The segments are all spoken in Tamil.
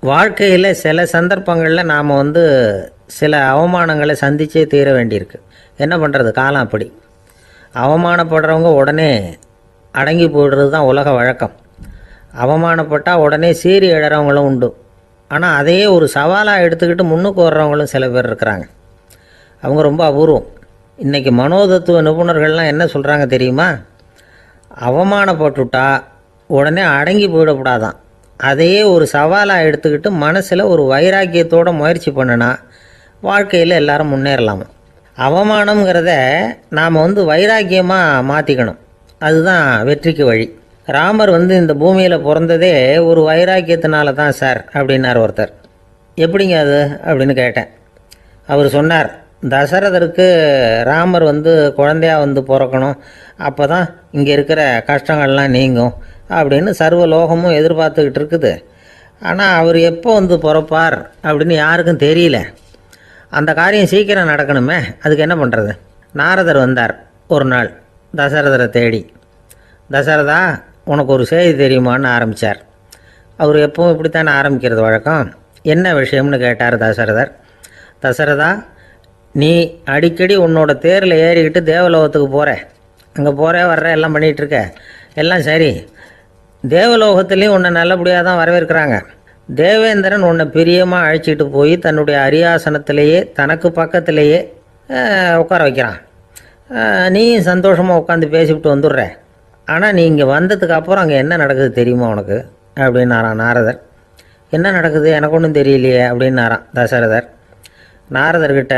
வாழ்க்கையில் சில சந்தர்ப்பங்களில் நாம் சில அவமானங்களை சந்தித்தே தீர வேண்டியிருக்கு. என்ன பண்ணுறது, காலம் அப்படி. அவமானப்படுறவங்க உடனே அடங்கி போய்டுறது தான் உலக வழக்கம். அவமானப்பட்டால் உடனே சீறி எழறவங்களும் உண்டு. ஆனால் அதையே ஒரு சவாலாக எடுத்துக்கிட்டு முன்னுக்கு வர்றவங்களும் சில பேர் இருக்கிறாங்க. அவங்க ரொம்ப அபூர்வம். இன்றைக்கி மனோதத்துவ நிபுணர்கள்லாம் என்ன சொல்கிறாங்க தெரியுமா? அவமானப்பட்டுட்டா உடனே அடங்கி போயிடக்கூடாதான். அதையே ஒரு சவாலாக எடுத்துக்கிட்டு மனசில் ஒரு வைராக்கியத்தோடு முயற்சி பண்ணினா வாழ்க்கையில் எல்லாரும் முன்னேறலாமா. அவமானங்கிறத நாம் வைராக்கியமாக மாற்றிக்கணும். அதுதான் வெற்றிக்கு வழி. ராமர் இந்த பூமியில் பிறந்ததே ஒரு வைராக்கியத்தினால தான் சார் அப்படின்னார் ஒருத்தர். எப்படிங்க அது அப்படின்னு கேட்டேன். அவர் சொன்னார், தசரதருக்கு ராமர் குழந்தையாக பிறக்கணும், அப்போ தான் இங்கே இருக்கிற கஷ்டங்கள்லாம் நீங்கும் அப்படின்னு சர்வ லோகமும் எதிர்பார்த்துக்கிட்டு இருக்குது. ஆனால் அவர் எப்போ பிறப்பார் அப்படின்னு யாருக்கும் தெரியல. அந்த காரியம் சீக்கிரம் நடக்கணுமே, அதுக்கு என்ன பண்ணுறது? நாரதர் வந்தார் ஒரு நாள் தசரதரை தேடி. தசரதா, உனக்கு ஒரு செய்தி தெரியுமான்னு ஆரம்பித்தார். அவர் எப்பவும் இப்படித்தானே ஆரம்பிக்கிறது வழக்கம். என்ன விஷயம்னு கேட்டார் தசரதர். தசரதா, நீ அடிக்கடி உன்னோட தேரில் ஏறிக்கிட்டு தேவலோகத்துக்கு போகிற, அங்கே போகிற வர்ற எல்லாம் பண்ணிகிட்ருக்க, எல்லாம் சரி. தேவலோகத்துலேயும் உன்னை நல்லபடியாக தான் வரவேற்கிறாங்க. தேவேந்திரன் உன்னை பிரியமாக அழைச்சிட்டு போய் தன்னுடைய அரியாசனத்திலேயே தனக்கு பக்கத்திலேயே உட்கார வைக்கிறான். நீயும் சந்தோஷமாக உட்காந்து பேசிவிட்டு வந்துடுற. ஆனால் நீ இங்கே வந்ததுக்கு அப்புறம் அங்கே என்ன நடக்குது தெரியுமா உனக்கு அப்படின்னாரான் நாரதர். என்ன நடக்குது எனக்கு ஒன்றும் தெரியலையே அப்படின்னாரான் தசரதர். நாரதர்கிட்ட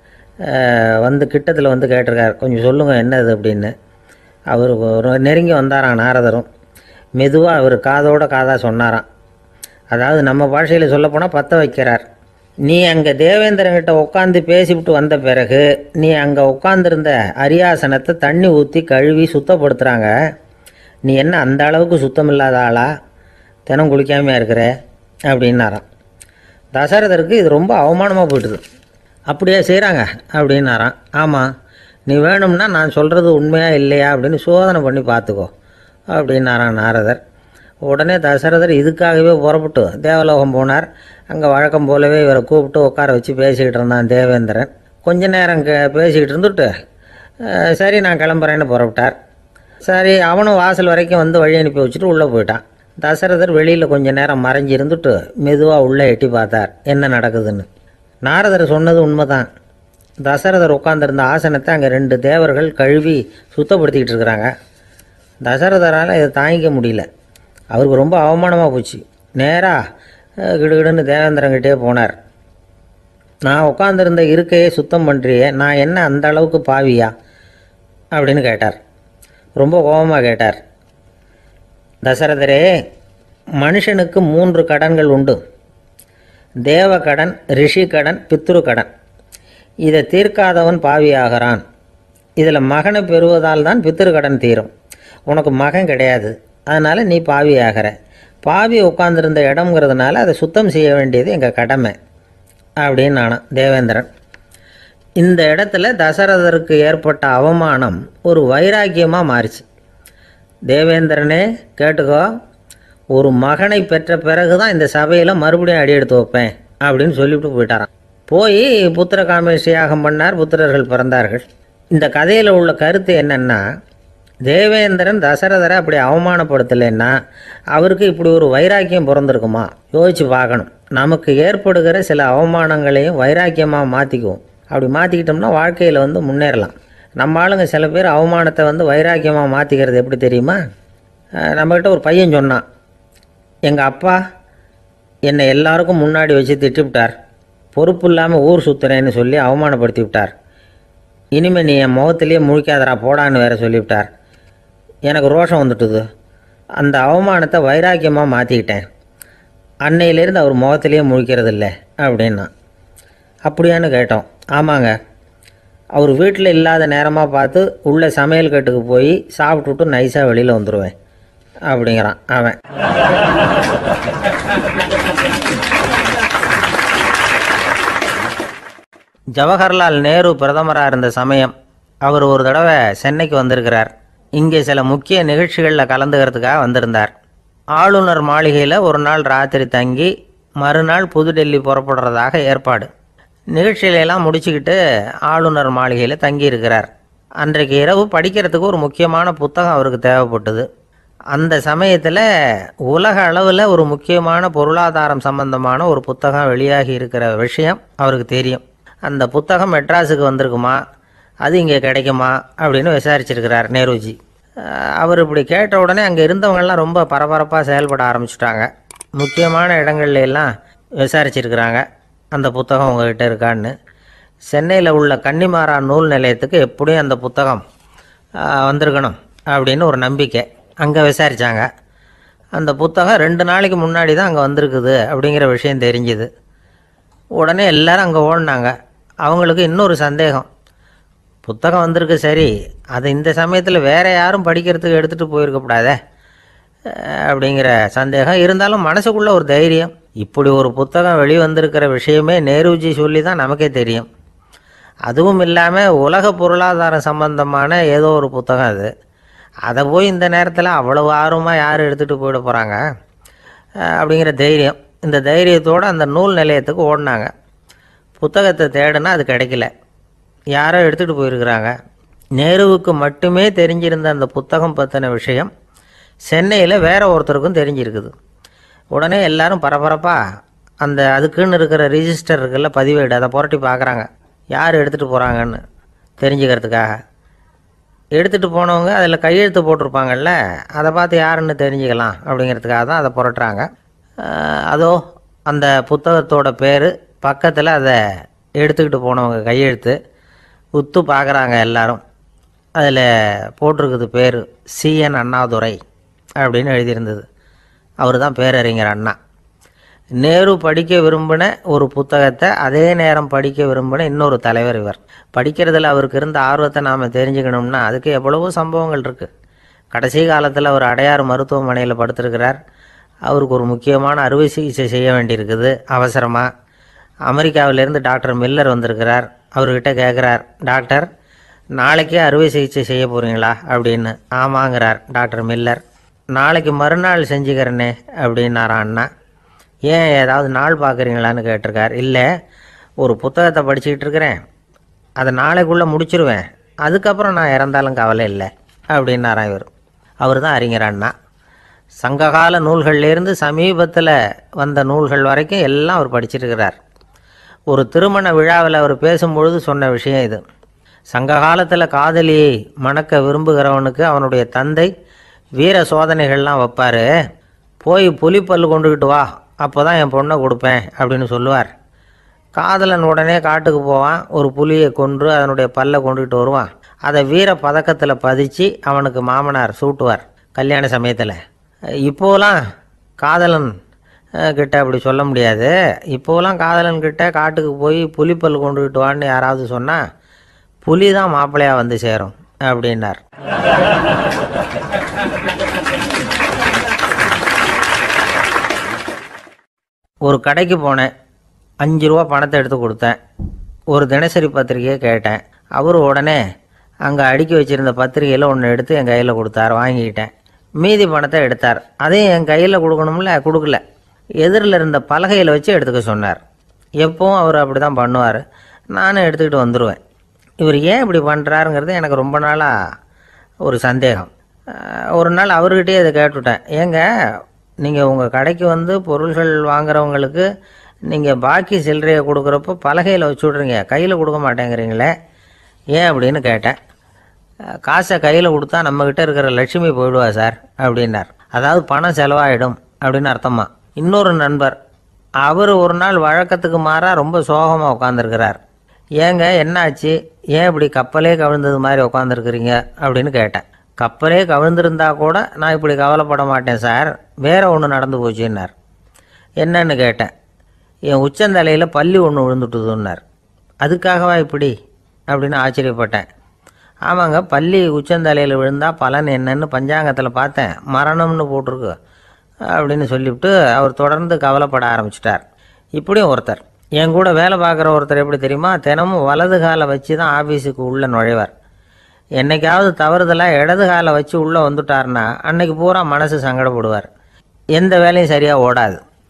கிட்டத்தில் கேட்டிருக்கார், கொஞ்சம் சொல்லுங்கள் என்னது அப்படின்னு. அவர் நெருங்கி வந்தாரான் நாரதரும். மெதுவாக அவர் காதோட காதாக சொன்னாராம். அதாவது நம்ம பாஷையில் சொல்லப்போனால் பற்ற வைக்கிறார். நீ அங்கே தேவேந்திரங்கிட்ட உட்காந்து பேசிவிட்டு வந்த பிறகு நீ அங்கே உட்காந்துருந்த அரியாசனத்தை தண்ணி ஊற்றி கழுவி சுத்தப்படுத்துகிறாங்க. நீ என்ன அந்த அளவுக்கு சுத்தம் இல்லாத ஆளா, தினம் குளிக்காமையாக இருக்கிற அப்படின்னாராம். தசரதருக்கு இது ரொம்ப அவமானமாக போயிட்டுது. அப்படியே செய்கிறாங்க அப்படின்னாராம். ஆமாம், நீ வேணும்னா நான் சொல்கிறது உண்மையாக இல்லையா அப்படின்னு சோதனை பண்ணி பார்த்துக்கோ அப்படின்னாரான் நாரதர். உடனே தசரதர் இதுக்காகவே புறப்பட்டு தேவலோகம் போனார். அங்கே வழக்கம் போலவே இவரை கூப்பிட்டு உட்கார வச்சு பேசிக்கிட்டு இருந்தான் தேவேந்திரன். கொஞ்ச நேரம் பேசிக்கிட்டு இருந்துட்டு சரி நான் கிளம்புறேன்னு புறப்பட்டார். சரி, அவனும் வாசல் வரைக்கும் வழி அனுப்பி வச்சுட்டு உள்ளே போயிட்டான். தசரதர் வெளியில் கொஞ்ச நேரம் மறைஞ்சி இருந்துட்டு மெதுவாக உள்ளே எட்டி பார்த்தார் என்ன நடக்குதுன்னு. நாரதர் சொன்னது உண்மைதான். தசரதர் உட்காந்துருந்த ஆசனத்தை அங்கே 2 தேவர்கள் கழுவி சுத்தப்படுத்திக்கிட்டு இருக்கிறாங்க. தசரதரால் இதை தாங்கிக்க முடியல. அவருக்கு ரொம்ப அவமானமாக போச்சு. நேராக கிடுகிடுன்னு தேவேந்திரங்கிட்டே போனார். நான் உட்காந்துருந்த இருக்கையே சுத்தம் பண்ணுறியே, நான் என்ன அந்த அளவுக்கு பாவியா அப்படின்னு கேட்டார். ரொம்ப கோபமாக கேட்டார். தசரதரே, மனுஷனுக்கு 3 கடன்கள் உண்டு. தேவ கடன், ரிஷி கடன், பித்ரு கடன். இதை தீர்க்காதவன் பாவியாகிறான். இதில் மகனை பெறுவதால் தான் பித்ரு கடன் தீரும். உனக்கு மகன் கிடையாது, அதனால் நீ பாவி ஆகிற. பாவி உட்காந்துருந்த இடம்ங்கிறதுனால அதை சுத்தம் செய்ய வேண்டியது எங்கள் கடமை அப்படின்னு நானான் தேவேந்திரன். இந்த இடத்துல தசரதருக்கு ஏற்பட்ட அவமானம் ஒரு வைராக்கியமாக மாறிச்சு. தேவேந்திரனே கேட்டுக்கோ, ஒரு மகனை பெற்ற பிறகு தான் இந்த சபையில் மறுபடியும் அடி எடுத்து வைப்பேன் அப்படின்னு சொல்லிவிட்டு போயிட்டாரான். போய் புத்திர காமேஷ் யாகம் பண்ணார். புத்திரர்கள் பிறந்தார்கள். இந்த கதையில் உள்ள கருத்து என்னென்னா, தேவேந்திரன் தசரதரை அப்படி அவமானப்படுத்தலைன்னா அவருக்கு இப்படி ஒரு வைராக்கியம் பிறந்திருக்குமா? யோசித்து பார்க்கணும். நமக்கு ஏற்படுகிற சில அவமானங்களையும் வைராக்கியமாக மாற்றிக்குவோம். அப்படி மாற்றிக்கிட்டோம்னா வாழ்க்கையில் முன்னேறலாம். நம்ம ஆளுங்க சில பேர் அவமானத்தை வைராக்கியமாக மாற்றிக்கிறது எப்படி தெரியுமா? நம்மக்கிட்ட ஒரு பையன் சொன்னான், எங்கள் அப்பா என்னை எல்லாருக்கும் முன்னாடி வச்சு திட்டிவிட்டார், பொறுப்பு இல்லாமல் ஊர் சுற்றுறேன்னு சொல்லி அவமானப்படுத்தி விட்டார். இனிமேல் நீ என் முகத்திலேயே முழிக்காதரா போடான்னு வேற சொல்லிவிட்டார். எனக்கு ரோஷம் வந்துட்டுது. அந்த அவமானத்தை வைராக்கியமாக மாற்றிக்கிட்டேன். அன்னையிலேருந்து அவர் முகத்திலேயே முழிக்கிறதில்ல அப்படின்னா. அப்படியான்னு கேட்டோம். ஆமாங்க, அவர் வீட்டில் இல்லாத நேரமாக பார்த்து உள்ளே சமையல் கட்டுக்கு போய் சாப்பிட்டுட்டு நைஸாக வெளியில் வந்துடுவேன் அப்படிங்கிறான் அவன். ஜவஹர்லால் நேரு பிரதமராக இருந்த சமயம் அவர் ஒரு தடவை சென்னைக்கு வந்திருக்கிறார். இங்கே சில முக்கிய நிகழ்ச்சிகளில் கலந்துக்கிறதுக்காக வந்திருந்தார். ஆளுநர் மாளிகையில் ஒரு நாள் ராத்திரி தங்கி மறுநாள் புதுடெல்லி புறப்படுறதாக ஏற்பாடு. நிகழ்ச்சியிலெல்லாம் முடிச்சுக்கிட்டு ஆளுநர் மாளிகையில் தங்கியிருக்கிறார். அன்றைக்கு இரவு படிக்கிறதுக்கு ஒரு முக்கியமான புத்தகம் அவருக்கு தேவைப்பட்டது. அந்த சமயத்தில் உலக அளவில் ஒரு முக்கியமான பொருளாதாரம் சம்பந்தமான ஒரு புத்தகம் வெளியாகி இருக்கிற விஷயம் அவருக்கு தெரியும். அந்த புத்தகம் மெட்ராஸுக்கு வந்திருக்குமா, அது இங்கே கிடைக்குமா அப்படின்னு விசாரிச்சிருக்கிறார் நேருஜி. அவர் இப்படி கேட்ட உடனே அங்கே இருந்தவங்கெல்லாம் ரொம்ப பரபரப்பாக செயல்பட ஆரம்பிச்சுட்டாங்க. முக்கியமான இடங்கள்ல எல்லாம் விசாரிச்சிருக்கிறாங்க, அந்த புத்தகம் உங்கள்கிட்ட இருக்கான்னு. சென்னையில் உள்ள கன்னிமாரா நூல் நிலையத்துக்கு எப்படியும் அந்த புத்தகம் வந்திருக்கணும் அப்படின்னு ஒரு நம்பிக்கை. அங்கே விசாரித்தாங்க. அந்த புத்தகம் 2 நாளைக்கு முன்னாடி தான் அங்கே வந்திருக்குது அப்படிங்கிற விஷயம் தெரிஞ்சுது. உடனே எல்லோரும் அங்கே ஓடினாங்க. அவங்களுக்கு இன்னொரு சந்தேகம், புத்தகம் வந்திருக்கு சரி, அது இந்த சமயத்தில் வேறு யாரும் படிக்கிறதுக்கு எடுத்துகிட்டு போயிருக்கக்கூடாதே அப்படிங்கிற சந்தேகம் இருந்தாலும் மனசுக்குள்ளே ஒரு தைரியம். இப்படி ஒரு புத்தகம் வெளிவந்திருக்கிற விஷயமே நேருஜி சொல்லி தான் நமக்கே தெரியும். அதுவும் இல்லாமல் உலக பொருளாதாரம் சம்பந்தமான ஏதோ ஒரு புத்தகம் அது. அதை போய் இந்த நேரத்தில் அவ்வளவு ஆர்வமாக யார் எடுத்துகிட்டு போயிட போகிறாங்க அப்படிங்கிற தைரியம். இந்த தைரியத்தோடு அந்த நூல் நிலையத்துக்கு ஓடினாங்க. புத்தகத்தை தேடினா அது கிடைக்கல, யாரோ எடுத்துகிட்டு போயிருக்கிறாங்க. நேருவுக்கு மட்டுமே தெரிஞ்சிருந்த அந்த புத்தகம் பற்றின விஷயம் சென்னையில் வேற ஒருத்தருக்கும் தெரிஞ்சிருக்குது. உடனே எல்லாரும் பரபரப்பாக அந்த அதுக்குன்னு இருக்கிற ரிஜிஸ்டர் இருக்குல்ல, பதிவேடு, அதை புரட்டி பார்க்குறாங்க யார் எடுத்துகிட்டு போகிறாங்கன்னு தெரிஞ்சுக்கிறதுக்காக. எடுத்துகிட்டு போனவங்க அதில் கையெழுத்து போட்டிருப்பாங்கல்ல, அதை பார்த்து யாருன்னு தெரிஞ்சுக்கலாம் அப்படிங்கிறதுக்காக தான் அதை புரட்டுறாங்க. அதோ அந்த புத்தகத்தோட பேர் பக்கத்தில் அதை எடுத்துக்கிட்டு போனவங்க கையெழுத்து உத்து பார்க்குறாங்க எல்லாரும். அதில் போட்டிருக்குது பேர் CN அண்ணாதுரை அப்படின்னு எழுதியிருந்தது. அவர் தான் பேரறிஞர் அண்ணா. நேரு படிக்க விரும்பின ஒரு புத்தகத்தை அதே நேரம் படிக்க விரும்பின இன்னொரு தலைவர் இவர். படிக்கிறதுல அவருக்கு இருந்த ஆர்வத்தை நாம் தெரிஞ்சுக்கணும்னா அதுக்கு எவ்வளவோ சம்பவங்கள் இருக்குது. கடைசி காலத்தில் அவர் அடையாறு மருத்துவமனையில் படுத்திருக்கிறார். அவருக்கு ஒரு முக்கியமான அறுவை சிகிச்சை செய்ய வேண்டியிருக்குது அவசரமாக. அமெரிக்காவிலேருந்து டாக்டர் மில்லர் வந்திருக்கிறார். அவர்கிட்ட கேட்குறார், டாக்டர் நாளைக்கே அறுவை சிகிச்சை செய்ய போகிறீங்களா அப்படின்னு. ஆமாங்கிறார் டாக்டர் மில்லர். நாளைக்கு மறுநாள் செஞ்சுக்கிறேனே அப்படின்னாரான் அண்ணா. ஏன் ஏதாவது நாள் பார்க்குறீங்களான்னு கேட்டிருக்கார். இல்லை, ஒரு புத்தகத்தை படிச்சுக்கிட்டு இருக்கிறேன், அதை நாளைக்குள்ளே முடிச்சிருவேன், அதுக்கப்புறம் நான் இறந்தாலும் கவலை இல்லை அப்படின்னாரான் இவர். அவர் தான் அறிஞர் அண்ணா. சங்ககால நூல்கள்லேருந்து சமீபத்தில் வந்த நூல்கள் வரைக்கும் எல்லாம் அவர் படிச்சிருக்கிறார். ஒரு திருமண விழாவில் அவர் பேசும்பொழுது சொன்ன விஷயம் இது. சங்க காலத்தில் காதலியை மணக்க விரும்புகிறவனுக்கு அவனுடைய தந்தை வீர சோதனைகள்லாம் வைப்பார். போய் புலிப்பல் கொண்டுக்கிட்டு வா, அப்போ தான் என் பொண்ணை கொடுப்பேன் அப்படின்னு சொல்லுவார். காதலன் உடனே காட்டுக்கு போவான், ஒரு புலியை கொன்று அதனுடைய பல்லை கொண்டுக்கிட்டு வருவான். அதை வீர பதக்கத்தில் பதிச்சு அவனுக்கு மாமனார் சூட்டுவார் கல்யாண சமயத்தில். இப்போலாம் காதலன் கிட்ட அப்படி சொல்ல முடியாது. இப்போலாம் காதலன்கிட்ட காட்டுக்கு போய் புலிப்பல் கொண்டுக்கிட்டு வான்னு யாராவது சொன்னால் புலி தான் மாப்பிள்ளையாக வந்து சேரும் அப்படின்னார். ஒரு கடைக்கு போனேன், 5 ரூபா பணத்தை எடுத்து கொடுத்தேன். ஒரு தினசரி பத்திரிகையை கேட்டேன். அவர் உடனே அங்கே அடுக்கி வச்சுருந்த பத்திரிகையில் ஒன்று எடுத்து என் கையில் கொடுத்தார். வாங்கிக்கிட்டேன். மீதி பணத்தை எடுத்தார். அதையும் என் கையில் கொடுக்கணும்ல, கொடுக்கல. எதிரில் இருந்த பலகையில் வச்சு எடுத்துக்க சொன்னார். எப்பவும் அவர் அப்படி தான் பண்ணுவார். நானும் எடுத்துக்கிட்டு வந்துடுவேன். இவர் ஏன் இப்படி பண்ணுறாருங்கிறது எனக்கு ரொம்ப நாளாக ஒரு சந்தேகம். ஒரு நாள் அவர்கிட்டயே இதை கேட்டுவிட்டேன். ஏங்க, நீங்கள் உங்கள் கடைக்கு வந்து பொருள்கள் வாங்குறவங்களுக்கு நீங்கள் பாக்கி சில்லறையை கொடுக்குறப்போ பலகையில் வச்சு விட்றீங்க, கையில் கொடுக்க மாட்டேங்கிறீங்களே, ஏன் அப்படின்னு கேட்டேன். காசை கையில் கொடுத்தா நம்மக்கிட்ட இருக்கிற லட்சுமி போயிடுவா சார் அப்படின்னார். அதாவது பணம் செலவாயிடும் அப்படின்னு அர்த்தமா. இன்னொரு நண்பர், அவர் ஒரு நாள் வழக்கத்துக்கு மாறாக ரொம்ப சோகமாக உட்காந்துருக்கிறார். ஏங்க என்னாச்சு, ஏன் இப்படி கப்பலே கவிழ்ந்தது மாதிரி உட்காந்துருக்குறீங்க அப்படின்னு கேட்டேன். கப்பலே கவிழ்ந்திருந்தா கூட நான் இப்படி கவலைப்பட மாட்டேன் சார், வேற ஒன்று நடந்து போச்சுன்னார். என்னன்னு கேட்டேன். என் உச்சந்தலையில் பல்லி ஒன்று விழுந்துட்டுதுன்னார். அதுக்காகவா இப்படி அப்படின்னு ஆச்சரியப்பட்டேன். ஆமாங்க, பல்லி உச்சந்தலையில் விழுந்தால் பலன் என்னன்னு பஞ்சாங்கத்தில் பார்த்தேன், மரணம்னு போட்டிருக்கு அப்படின்னு சொல்லிவிட்டு அவர் தொடர்ந்து கவலைப்பட ஆரம்பிச்சிட்டார். இப்படியும் ஒருத்தர், என் கூட வேலை பார்க்குற ஒருத்தர் எப்படி தெரியுமா, தினமும் வலது காலை வச்சு தான் ஆஃபீஸுக்கு உள்ளே நுழைவார். என்னைக்காவது தவறுதலாக இடது காலை வச்சு உள்ளே வந்துட்டார்னா அன்னைக்கு பூரா மனசு சங்கடப்படுவார். எந்த வேலையும் சரியாக ஓடாது.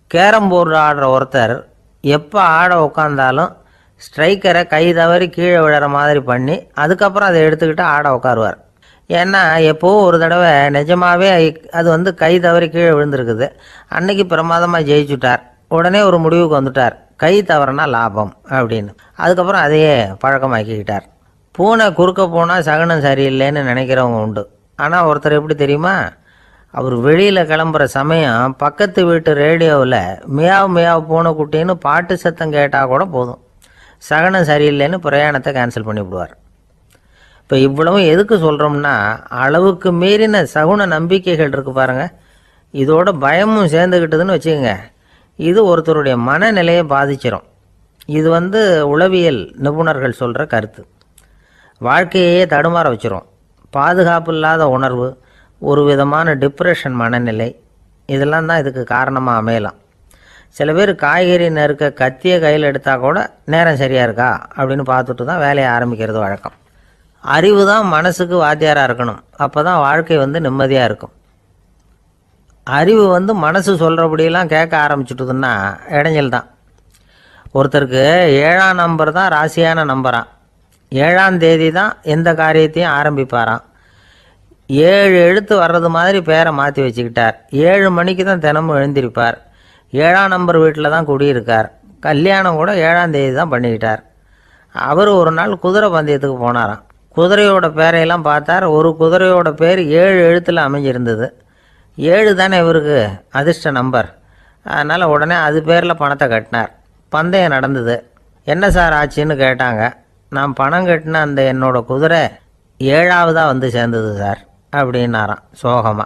கேரம் போர்டு ஆடுற ஒருத்தர் எப்போ ஆட உட்காந்தாலும் ஸ்ட்ரைக்கரை கை தவறி கீழே விழுற மாதிரி பண்ணி அதுக்கப்புறம் அதை எடுத்துக்கிட்டு ஆட உட்காருவார். ஏன்னா எப்போவோ ஒரு தடவை நிஜமாகவே அது கை தவறி கீழே விழுந்திருக்குது. அன்னைக்கு பிரமாதமாக ஜெயிச்சுட்டார். உடனே ஒரு முடிவுக்கு வந்துட்டார், கை தவறுனா லாபம் அப்படின்னு. அதுக்கப்புறம் அதையே பழக்கமாக்கிக்கிட்டார். பூனை குறுக்க போனால் சகுனம் சரியில்லைன்னு நினைக்கிறவங்க உண்டு. ஆனால் ஒருத்தர் எப்படி தெரியுமா, அவர் வெளியில் கிளம்புற சமயம் பக்கத்து வீட்டு ரேடியோவில் மியாவ் மியாவ் பூனைக்குட்டின்னு பாட்டு சத்தம் கேட்டால் கூட போதும், சகுனம் சரியில்லைன்னு பிரயாணத்தை கேன்சல் பண்ணிவிடுவார். இப்போ இவ்வளவும் எதுக்கு சொல்கிறோம்னா, அளவுக்கு மீறின சகுன நம்பிக்கைகள் இருக்குது பாருங்கள், இதோட பயமும் சேர்ந்துக்கிட்டதுன்னு வச்சுக்கோங்க, இது ஒருத்தருடைய மனநிலையை பாதிச்சிடும். இது உளவியல் நிபுணர்கள் சொல்கிற கருத்து. வாழ்க்கையே தடுமாற வச்சிரும். பாதுகாப்பு இல்லாத உணர்வு, ஒரு விதமான டிப்ரெஷன் மனநிலை, இதெல்லாம் தான் இதுக்கு காரணமாக அமையலாம். சில பேர் காய்கறி நறுக்க கத்தியை கையில் எடுத்தால் கூட நேரம் சரியாக இருக்கா அப்படின்னு பார்த்துட்டு தான் வேலையை ஆரம்பிக்கிறது வழக்கம். அறிவு தான் மனசுக்கு வாத்தியாராக இருக்கணும். அப்போ தான் வாழ்க்கை நிம்மதியாக இருக்கும். அறிவு மனசு சொல்கிறபடியெல்லாம் கேட்க ஆரம்பிச்சுட்டுதுன்னா இடைஞ்சல் தான். ஒருத்தருக்கு 7ஆம் நம்பர் தான் ராசியான நம்பரான். 7ஆம் தேதி தான் எந்த காரியத்தையும் ஆரம்பிப்பாராம். 7 எழுத்து வர்றது மாதிரி பேரை மாற்றி வச்சுக்கிட்டார். 7 மணிக்கு தான் தினமும் எழுந்திருப்பார். 7ஆம் நம்பர் வீட்டில் தான் குடியிருக்கார். கல்யாணம் கூட 7ஆம் தேதி தான் பண்ணிக்கிட்டார். அவர் ஒரு நாள் குதிரை பந்தயத்துக்கு போனாராம். குதிரையோட பேரையெல்லாம் பார்த்தார். ஒரு குதிரையோட பேர் 7 எழுத்தில் அமைஞ்சிருந்தது. 7 தானே இவருக்கு அதிர்ஷ்ட நம்பர். அதனால் உடனே அது பேரில் பணத்தை கட்டினார். பந்தயம் நடந்தது. என்ன சார் ஆச்சுன்னு கேட்டாங்க. நான் பணம் கட்டின அந்த என்னோட குதிரை 7ஆவதாக சேர்ந்தது சார் அப்படின்னாராம் சோகமாக.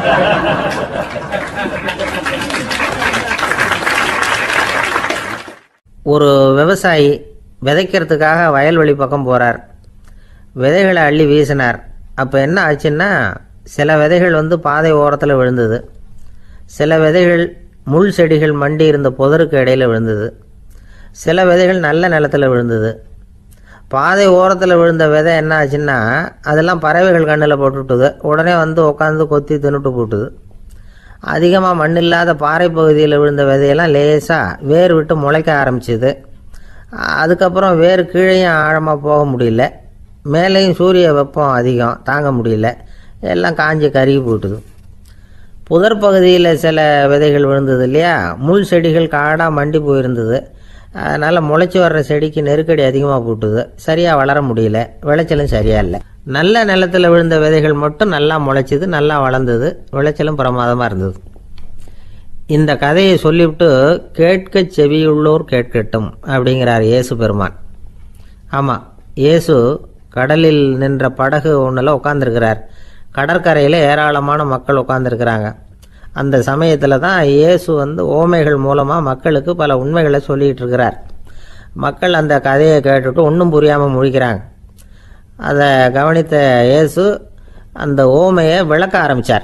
ஒரு விவசாயி விதைக்கிறதுக்காக வயல்வெளி பக்கம் போகிறார். விதைகளை அள்ளி வீசினார். அப்போ என்ன ஆச்சுன்னா, சில விதைகள் பாதை ஓரத்தில் விழுந்தது. சில விதைகள் முள் செடிகள் மண்டி இருந்த புதருக்கு இடையில் விழுந்தது. சில விதைகள் நல்ல நிலத்தில் விழுந்தது. பாதை ஓரத்தில் விழுந்த விதை என்ன ஆச்சுன்னா, அதெல்லாம் பறவைகள் கண்ணில் போட்டுவிட்டுது. உடனே உட்காந்து கொத்தி தின்னுட்டு போட்டுது. அதிகமாக மண் இல்லாத பாறை பகுதியில் விழுந்த விதையெல்லாம் லேசாக வேர் விட்டு முளைக்க ஆரம்பிச்சிது. அதுக்கப்புறம் வேர் கீழேயும் ஆழமாக போக முடியல, மேலேயும் சூரிய வெப்பம் அதிகம் தாங்க முடியல, எல்லாம் காஞ்சி கருகி போட்டுது. புதர் பகுதியில் சில விதைகள் விழுந்தது இல்லையா, முள் செடிகள் காடாக மண்டி போயிருந்தது. அதனால் முளைச்சி வர்ற செடிக்கு நெருக்கடி அதிகமாக போட்டுது. சரியாக வளர முடியல, விளைச்சலும் சரியாக இல்லை. நல்ல நிலத்தில் விழுந்த விதைகள் மட்டும் நல்லா முளைச்சிது, நல்லா வளர்ந்தது, விளைச்சலும் பிரமாதமாக இருந்தது. இந்த கதையை சொல்லிவிட்டு கேட்க செவியுள்ளோர் கேட்கட்டும் அப்படிங்கிறார் இயேசு பெருமான். ஆமாம், இயேசு கடலில் நின்ற படகு ஒன்றில் உட்காந்துருக்கிறார். கடற்கரையில் ஏராளமான மக்கள் உட்காந்துருக்கிறாங்க. அந்த சமயத்தில் தான் இயேசு ஓமைகள் மூலமாக மக்களுக்கு பல உண்மைகளை சொல்லிகிட்டு இருக்கிறார். மக்கள் அந்த கதையை கேட்டுட்டு ஒன்றும் புரியாமல் முழிக்கிறாங்க. அதை கவனித்த இயேசு அந்த ஓமையை விளக்க ஆரம்பித்தார்.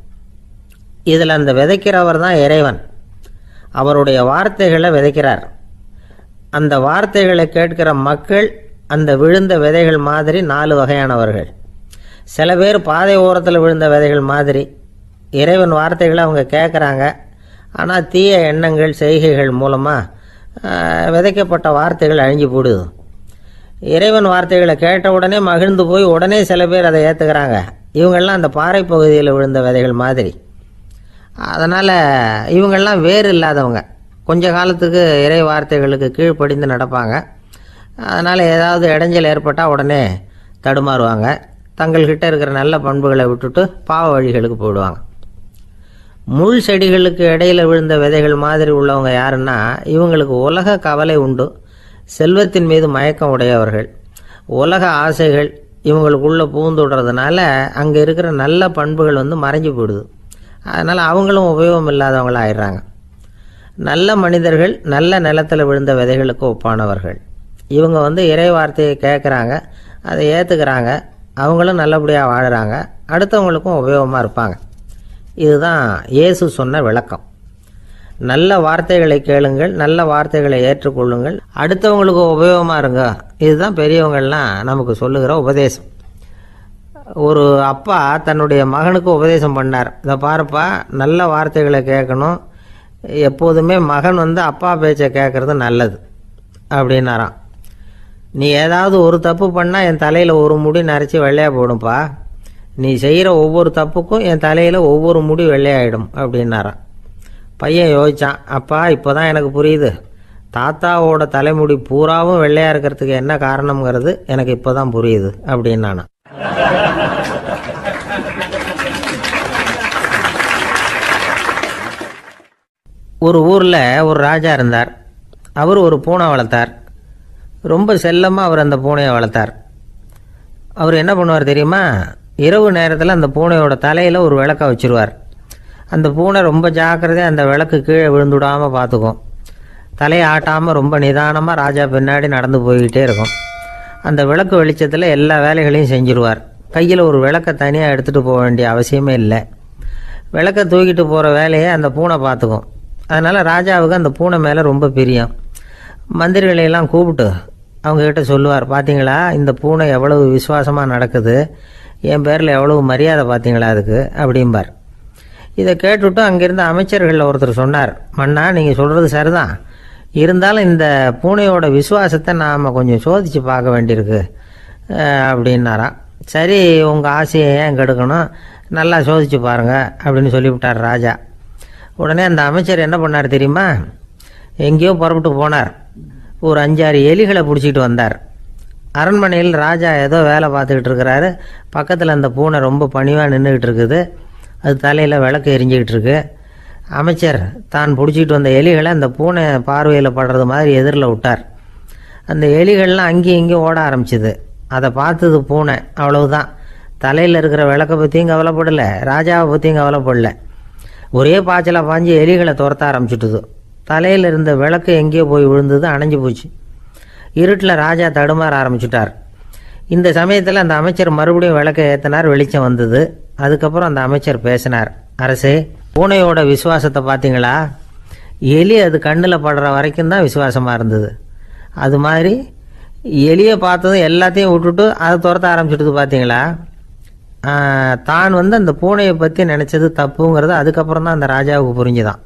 இதில் அந்த விதைக்கிறவர் தான் இறைவன். அவருடைய வார்த்தைகளை விதைக்கிறார். அந்த வார்த்தைகளை கேட்கிற மக்கள் அந்த விழுந்த விதைகள் மாதிரி 4 வகையானவர்கள். சில பேர் பாதை ஓரத்தில் விழுந்த விதைகள் மாதிரி இறைவன் வார்த்தைகளை அவங்க கேட்குறாங்க. ஆனால் தீய எண்ணங்கள் செய்கைகள் மூலமாக விதைக்கப்பட்ட வார்த்தைகள் அழிஞ்சு போடுது. இறைவன் வார்த்தைகளை கேட்ட உடனே மகிழ்ந்து போய் உடனே சில பேர் அதை ஏற்றுக்கிறாங்க. இவங்கெல்லாம் அந்த பாறை பகுதியில் விழுந்த விதைகள் மாதிரி. அதனால் இவங்கெல்லாம் வேறு இல்லாதவங்க. கொஞ்ச காலத்துக்கு இறை வார்த்தைகளுக்கு கீழ்ப்படிந்து நடப்பாங்க. அதனால் ஏதாவது இடைஞ்சல் ஏற்பட்டால் உடனே தடுமாறுவாங்க. தங்கள்கிட்ட இருக்கிற நல்ல பண்புகளை விட்டுட்டு பாவ வழிகளுக்கு போயிடுவாங்க. முள் செடிகளுக்கு இடையில் விழுந்த விதைகள் மாதிரி உள்ளவங்க யாருன்னா, இவங்களுக்கு உலக கவலை உண்டு, செல்வத்தின் மீது மயக்கம் உடையவர்கள். உலக ஆசைகள் இவங்களுக்குள்ளே பூந்துடுறதுனால அங்கே இருக்கிற நல்ல பண்புகள் மறைஞ்சு போயிடுது. அதனால் அவங்களும் உபயோகம் இல்லாதவங்களாக ஆயிடுறாங்க. நல்ல மனிதர்கள் நல்ல நிலத்தில் விழுந்த விதைகளுக்கு ஒப்பானவர்கள். இவங்க இறை வார்த்தையை கேட்குறாங்க, அதை ஏற்றுக்கிறாங்க, அவங்களும் நல்லபடியாக வாழுறாங்க, அடுத்தவங்களுக்கும் உபயோகமாக இருப்பாங்க. இதுதான் இயேசு சொன்ன விளக்கம். நல்ல வார்த்தைகளை கேளுங்கள், நல்ல வார்த்தைகளை ஏற்றுக்கொள்ளுங்கள், அடுத்தவங்களுக்கு உபயோகமாக இருங்க. இதுதான் பெரியவங்கள்லாம் நமக்கு சொல்லுகிற உபதேசம். ஒரு அப்பா தன்னுடைய மகனுக்கு உபதேசம் பண்ணார். இதை பாருப்பா, நல்ல வார்த்தைகளை கேட்கணும், எப்போதுமே மகன் அப்பா பேச்சை கேட்குறது நல்லது அப்படின்னாராம். நீ ஏதாவது ஒரு தப்பு பண்ணால் என் தலையில் ஒரு முடி நரைச்சி வெள்ளையாக போடும்பா. நீ செய்கிற ஒவ்வொரு தப்புக்கும் என் தலையில் ஒவ்வொரு முடி வெள்ளையாயிடும் அப்படின்னாராம். பையன் யோசித்தான், அப்பா இப்போ தான் எனக்கு புரியுது, தாத்தாவோட தலைமுடி பூராவும் வெள்ளையாக இருக்கிறதுக்கு என்ன காரணங்கிறது எனக்கு இப்போ தான் புரியுது அப்படின்னானா. ஒரு ஊரில் ஒரு ராஜா இருந்தார். அவர் ஒரு பூனை வளர்த்தார். ரொம்ப செல்லமாக அவர் அந்த பூனையை வளர்த்தார். அவர் என்ன பண்ணுவார் தெரியுமா? இரவு நேரத்தில் அந்த பூனையோட தலையில் ஒரு விளக்கை வச்சுருவார். அந்த பூனை ரொம்ப ஜாக்கிரதையாக அந்த விளக்கு கீழே விழுந்துடாமல் பார்த்துக்கும். தலையை ஆட்டாமல் ரொம்ப நிதானமாக ராஜா பின்னாடி நடந்து போய்கிட்டே இருக்கும். அந்த விளக்கு வெளிச்சத்தில் எல்லா வேலைகளையும் செஞ்சுருவார். கையில் ஒரு விளக்கை தனியாக எடுத்துகிட்டு போக வேண்டிய அவசியமே இல்லை. விளக்கை தூக்கிட்டு போகிற வேலையை அந்த பூனை பார்த்துக்கும். அதனால் ராஜாவுக்கு அந்த பூனை மேலே ரொம்ப பிரியம். மந்திரிகளையெல்லாம் கூப்பிட்டு அவங்கக்கிட்ட சொல்லுவார், பார்த்தீங்களா இந்த பூனை எவ்வளவு விசுவாசமாக நடக்குது, என் பேரில் எவ்வளவு மரியாதை பார்த்தீங்களா அதுக்கு அப்படிம்பார். இதை கேட்டுவிட்டு அங்கேருந்து அமைச்சர்களில் ஒருத்தர் சொன்னார், மன்னா நீங்கள் சொல்கிறது சரிதான், இருந்தாலும் இந்த பூனையோட விசுவாசத்தை நாம் கொஞ்சம் சோதித்து பார்க்க வேண்டியிருக்கு அப்படின்னாராம். சரி, உங்கள் ஆசையை ஏன் கெடுக்கணும், நல்லா சோதித்து பாருங்கள் அப்படின்னு சொல்லிவிட்டார் ராஜா. உடனே அந்த அமைச்சர் என்ன பண்ணார் தெரியுமா? எங்கேயோ புறப்பட்டு போனார். ஒரு 5-6 எலிகளை பிடிச்சிட்டு வந்தார். அரண்மனையில் ராஜா ஏதோ வேலை பார்த்துக்கிட்டு இருக்கிறாரு. பக்கத்தில் அந்த பூனை ரொம்ப பணிவாக நின்றுக்கிட்டு இருக்குது. அது தலையில் விளக்கு எரிஞ்சிக்கிட்டு இருக்கு. அமைச்சர் தான் பிடிச்சிட்டு வந்த எலிகளை அந்த பூனை பார்வையில் படுறது மாதிரி எதிரில் விட்டார். அந்த எலிகள்லாம் அங்கேயும் இங்கேயும் ஓட ஆரம்பிச்சிது. அதை பார்த்தது பூனை, அவ்வளவுதான். தலையில் இருக்கிற விளக்கை பற்றியும் கவலைப்படலை, ராஜாவை பற்றியும் கவலைப்படலை. ஒரே பாய்ச்சலாக பாஞ்சு எலிகளை துரத்த ஆரம்பிச்சுட்டுது. தலையில் இருந்த விளக்கு எங்கேயோ போய் விழுந்தது, அணைஞ்சு போச்சு. இருட்டில் ராஜா தடுமாற ஆரம்பிச்சுட்டார். இந்த சமயத்தில் அந்த அமைச்சர் மறுபடியும் விளக்கை ஏற்றினார். வெளிச்சம் வந்தது. அதுக்கப்புறம் அந்த அமைச்சர் பேசினார், அரசே, பூனையோட விசுவாசத்தை பார்த்தீங்களா? எலி அது கண்ணில் படுற வரைக்கும் தான் விசுவாசமாக இருந்தது. அது மாதிரி எலியை பார்த்ததும் எல்லாத்தையும் விட்டுட்டு அதை துரத்த ஆரம்பிச்சுட்டு பார்த்தீங்களா? தான் அந்த பூனையை பற்றி நினச்சது தப்புங்கிறது அதுக்கப்புறம் தான் அந்த ராஜாவுக்கு புரிஞ்சுதான்.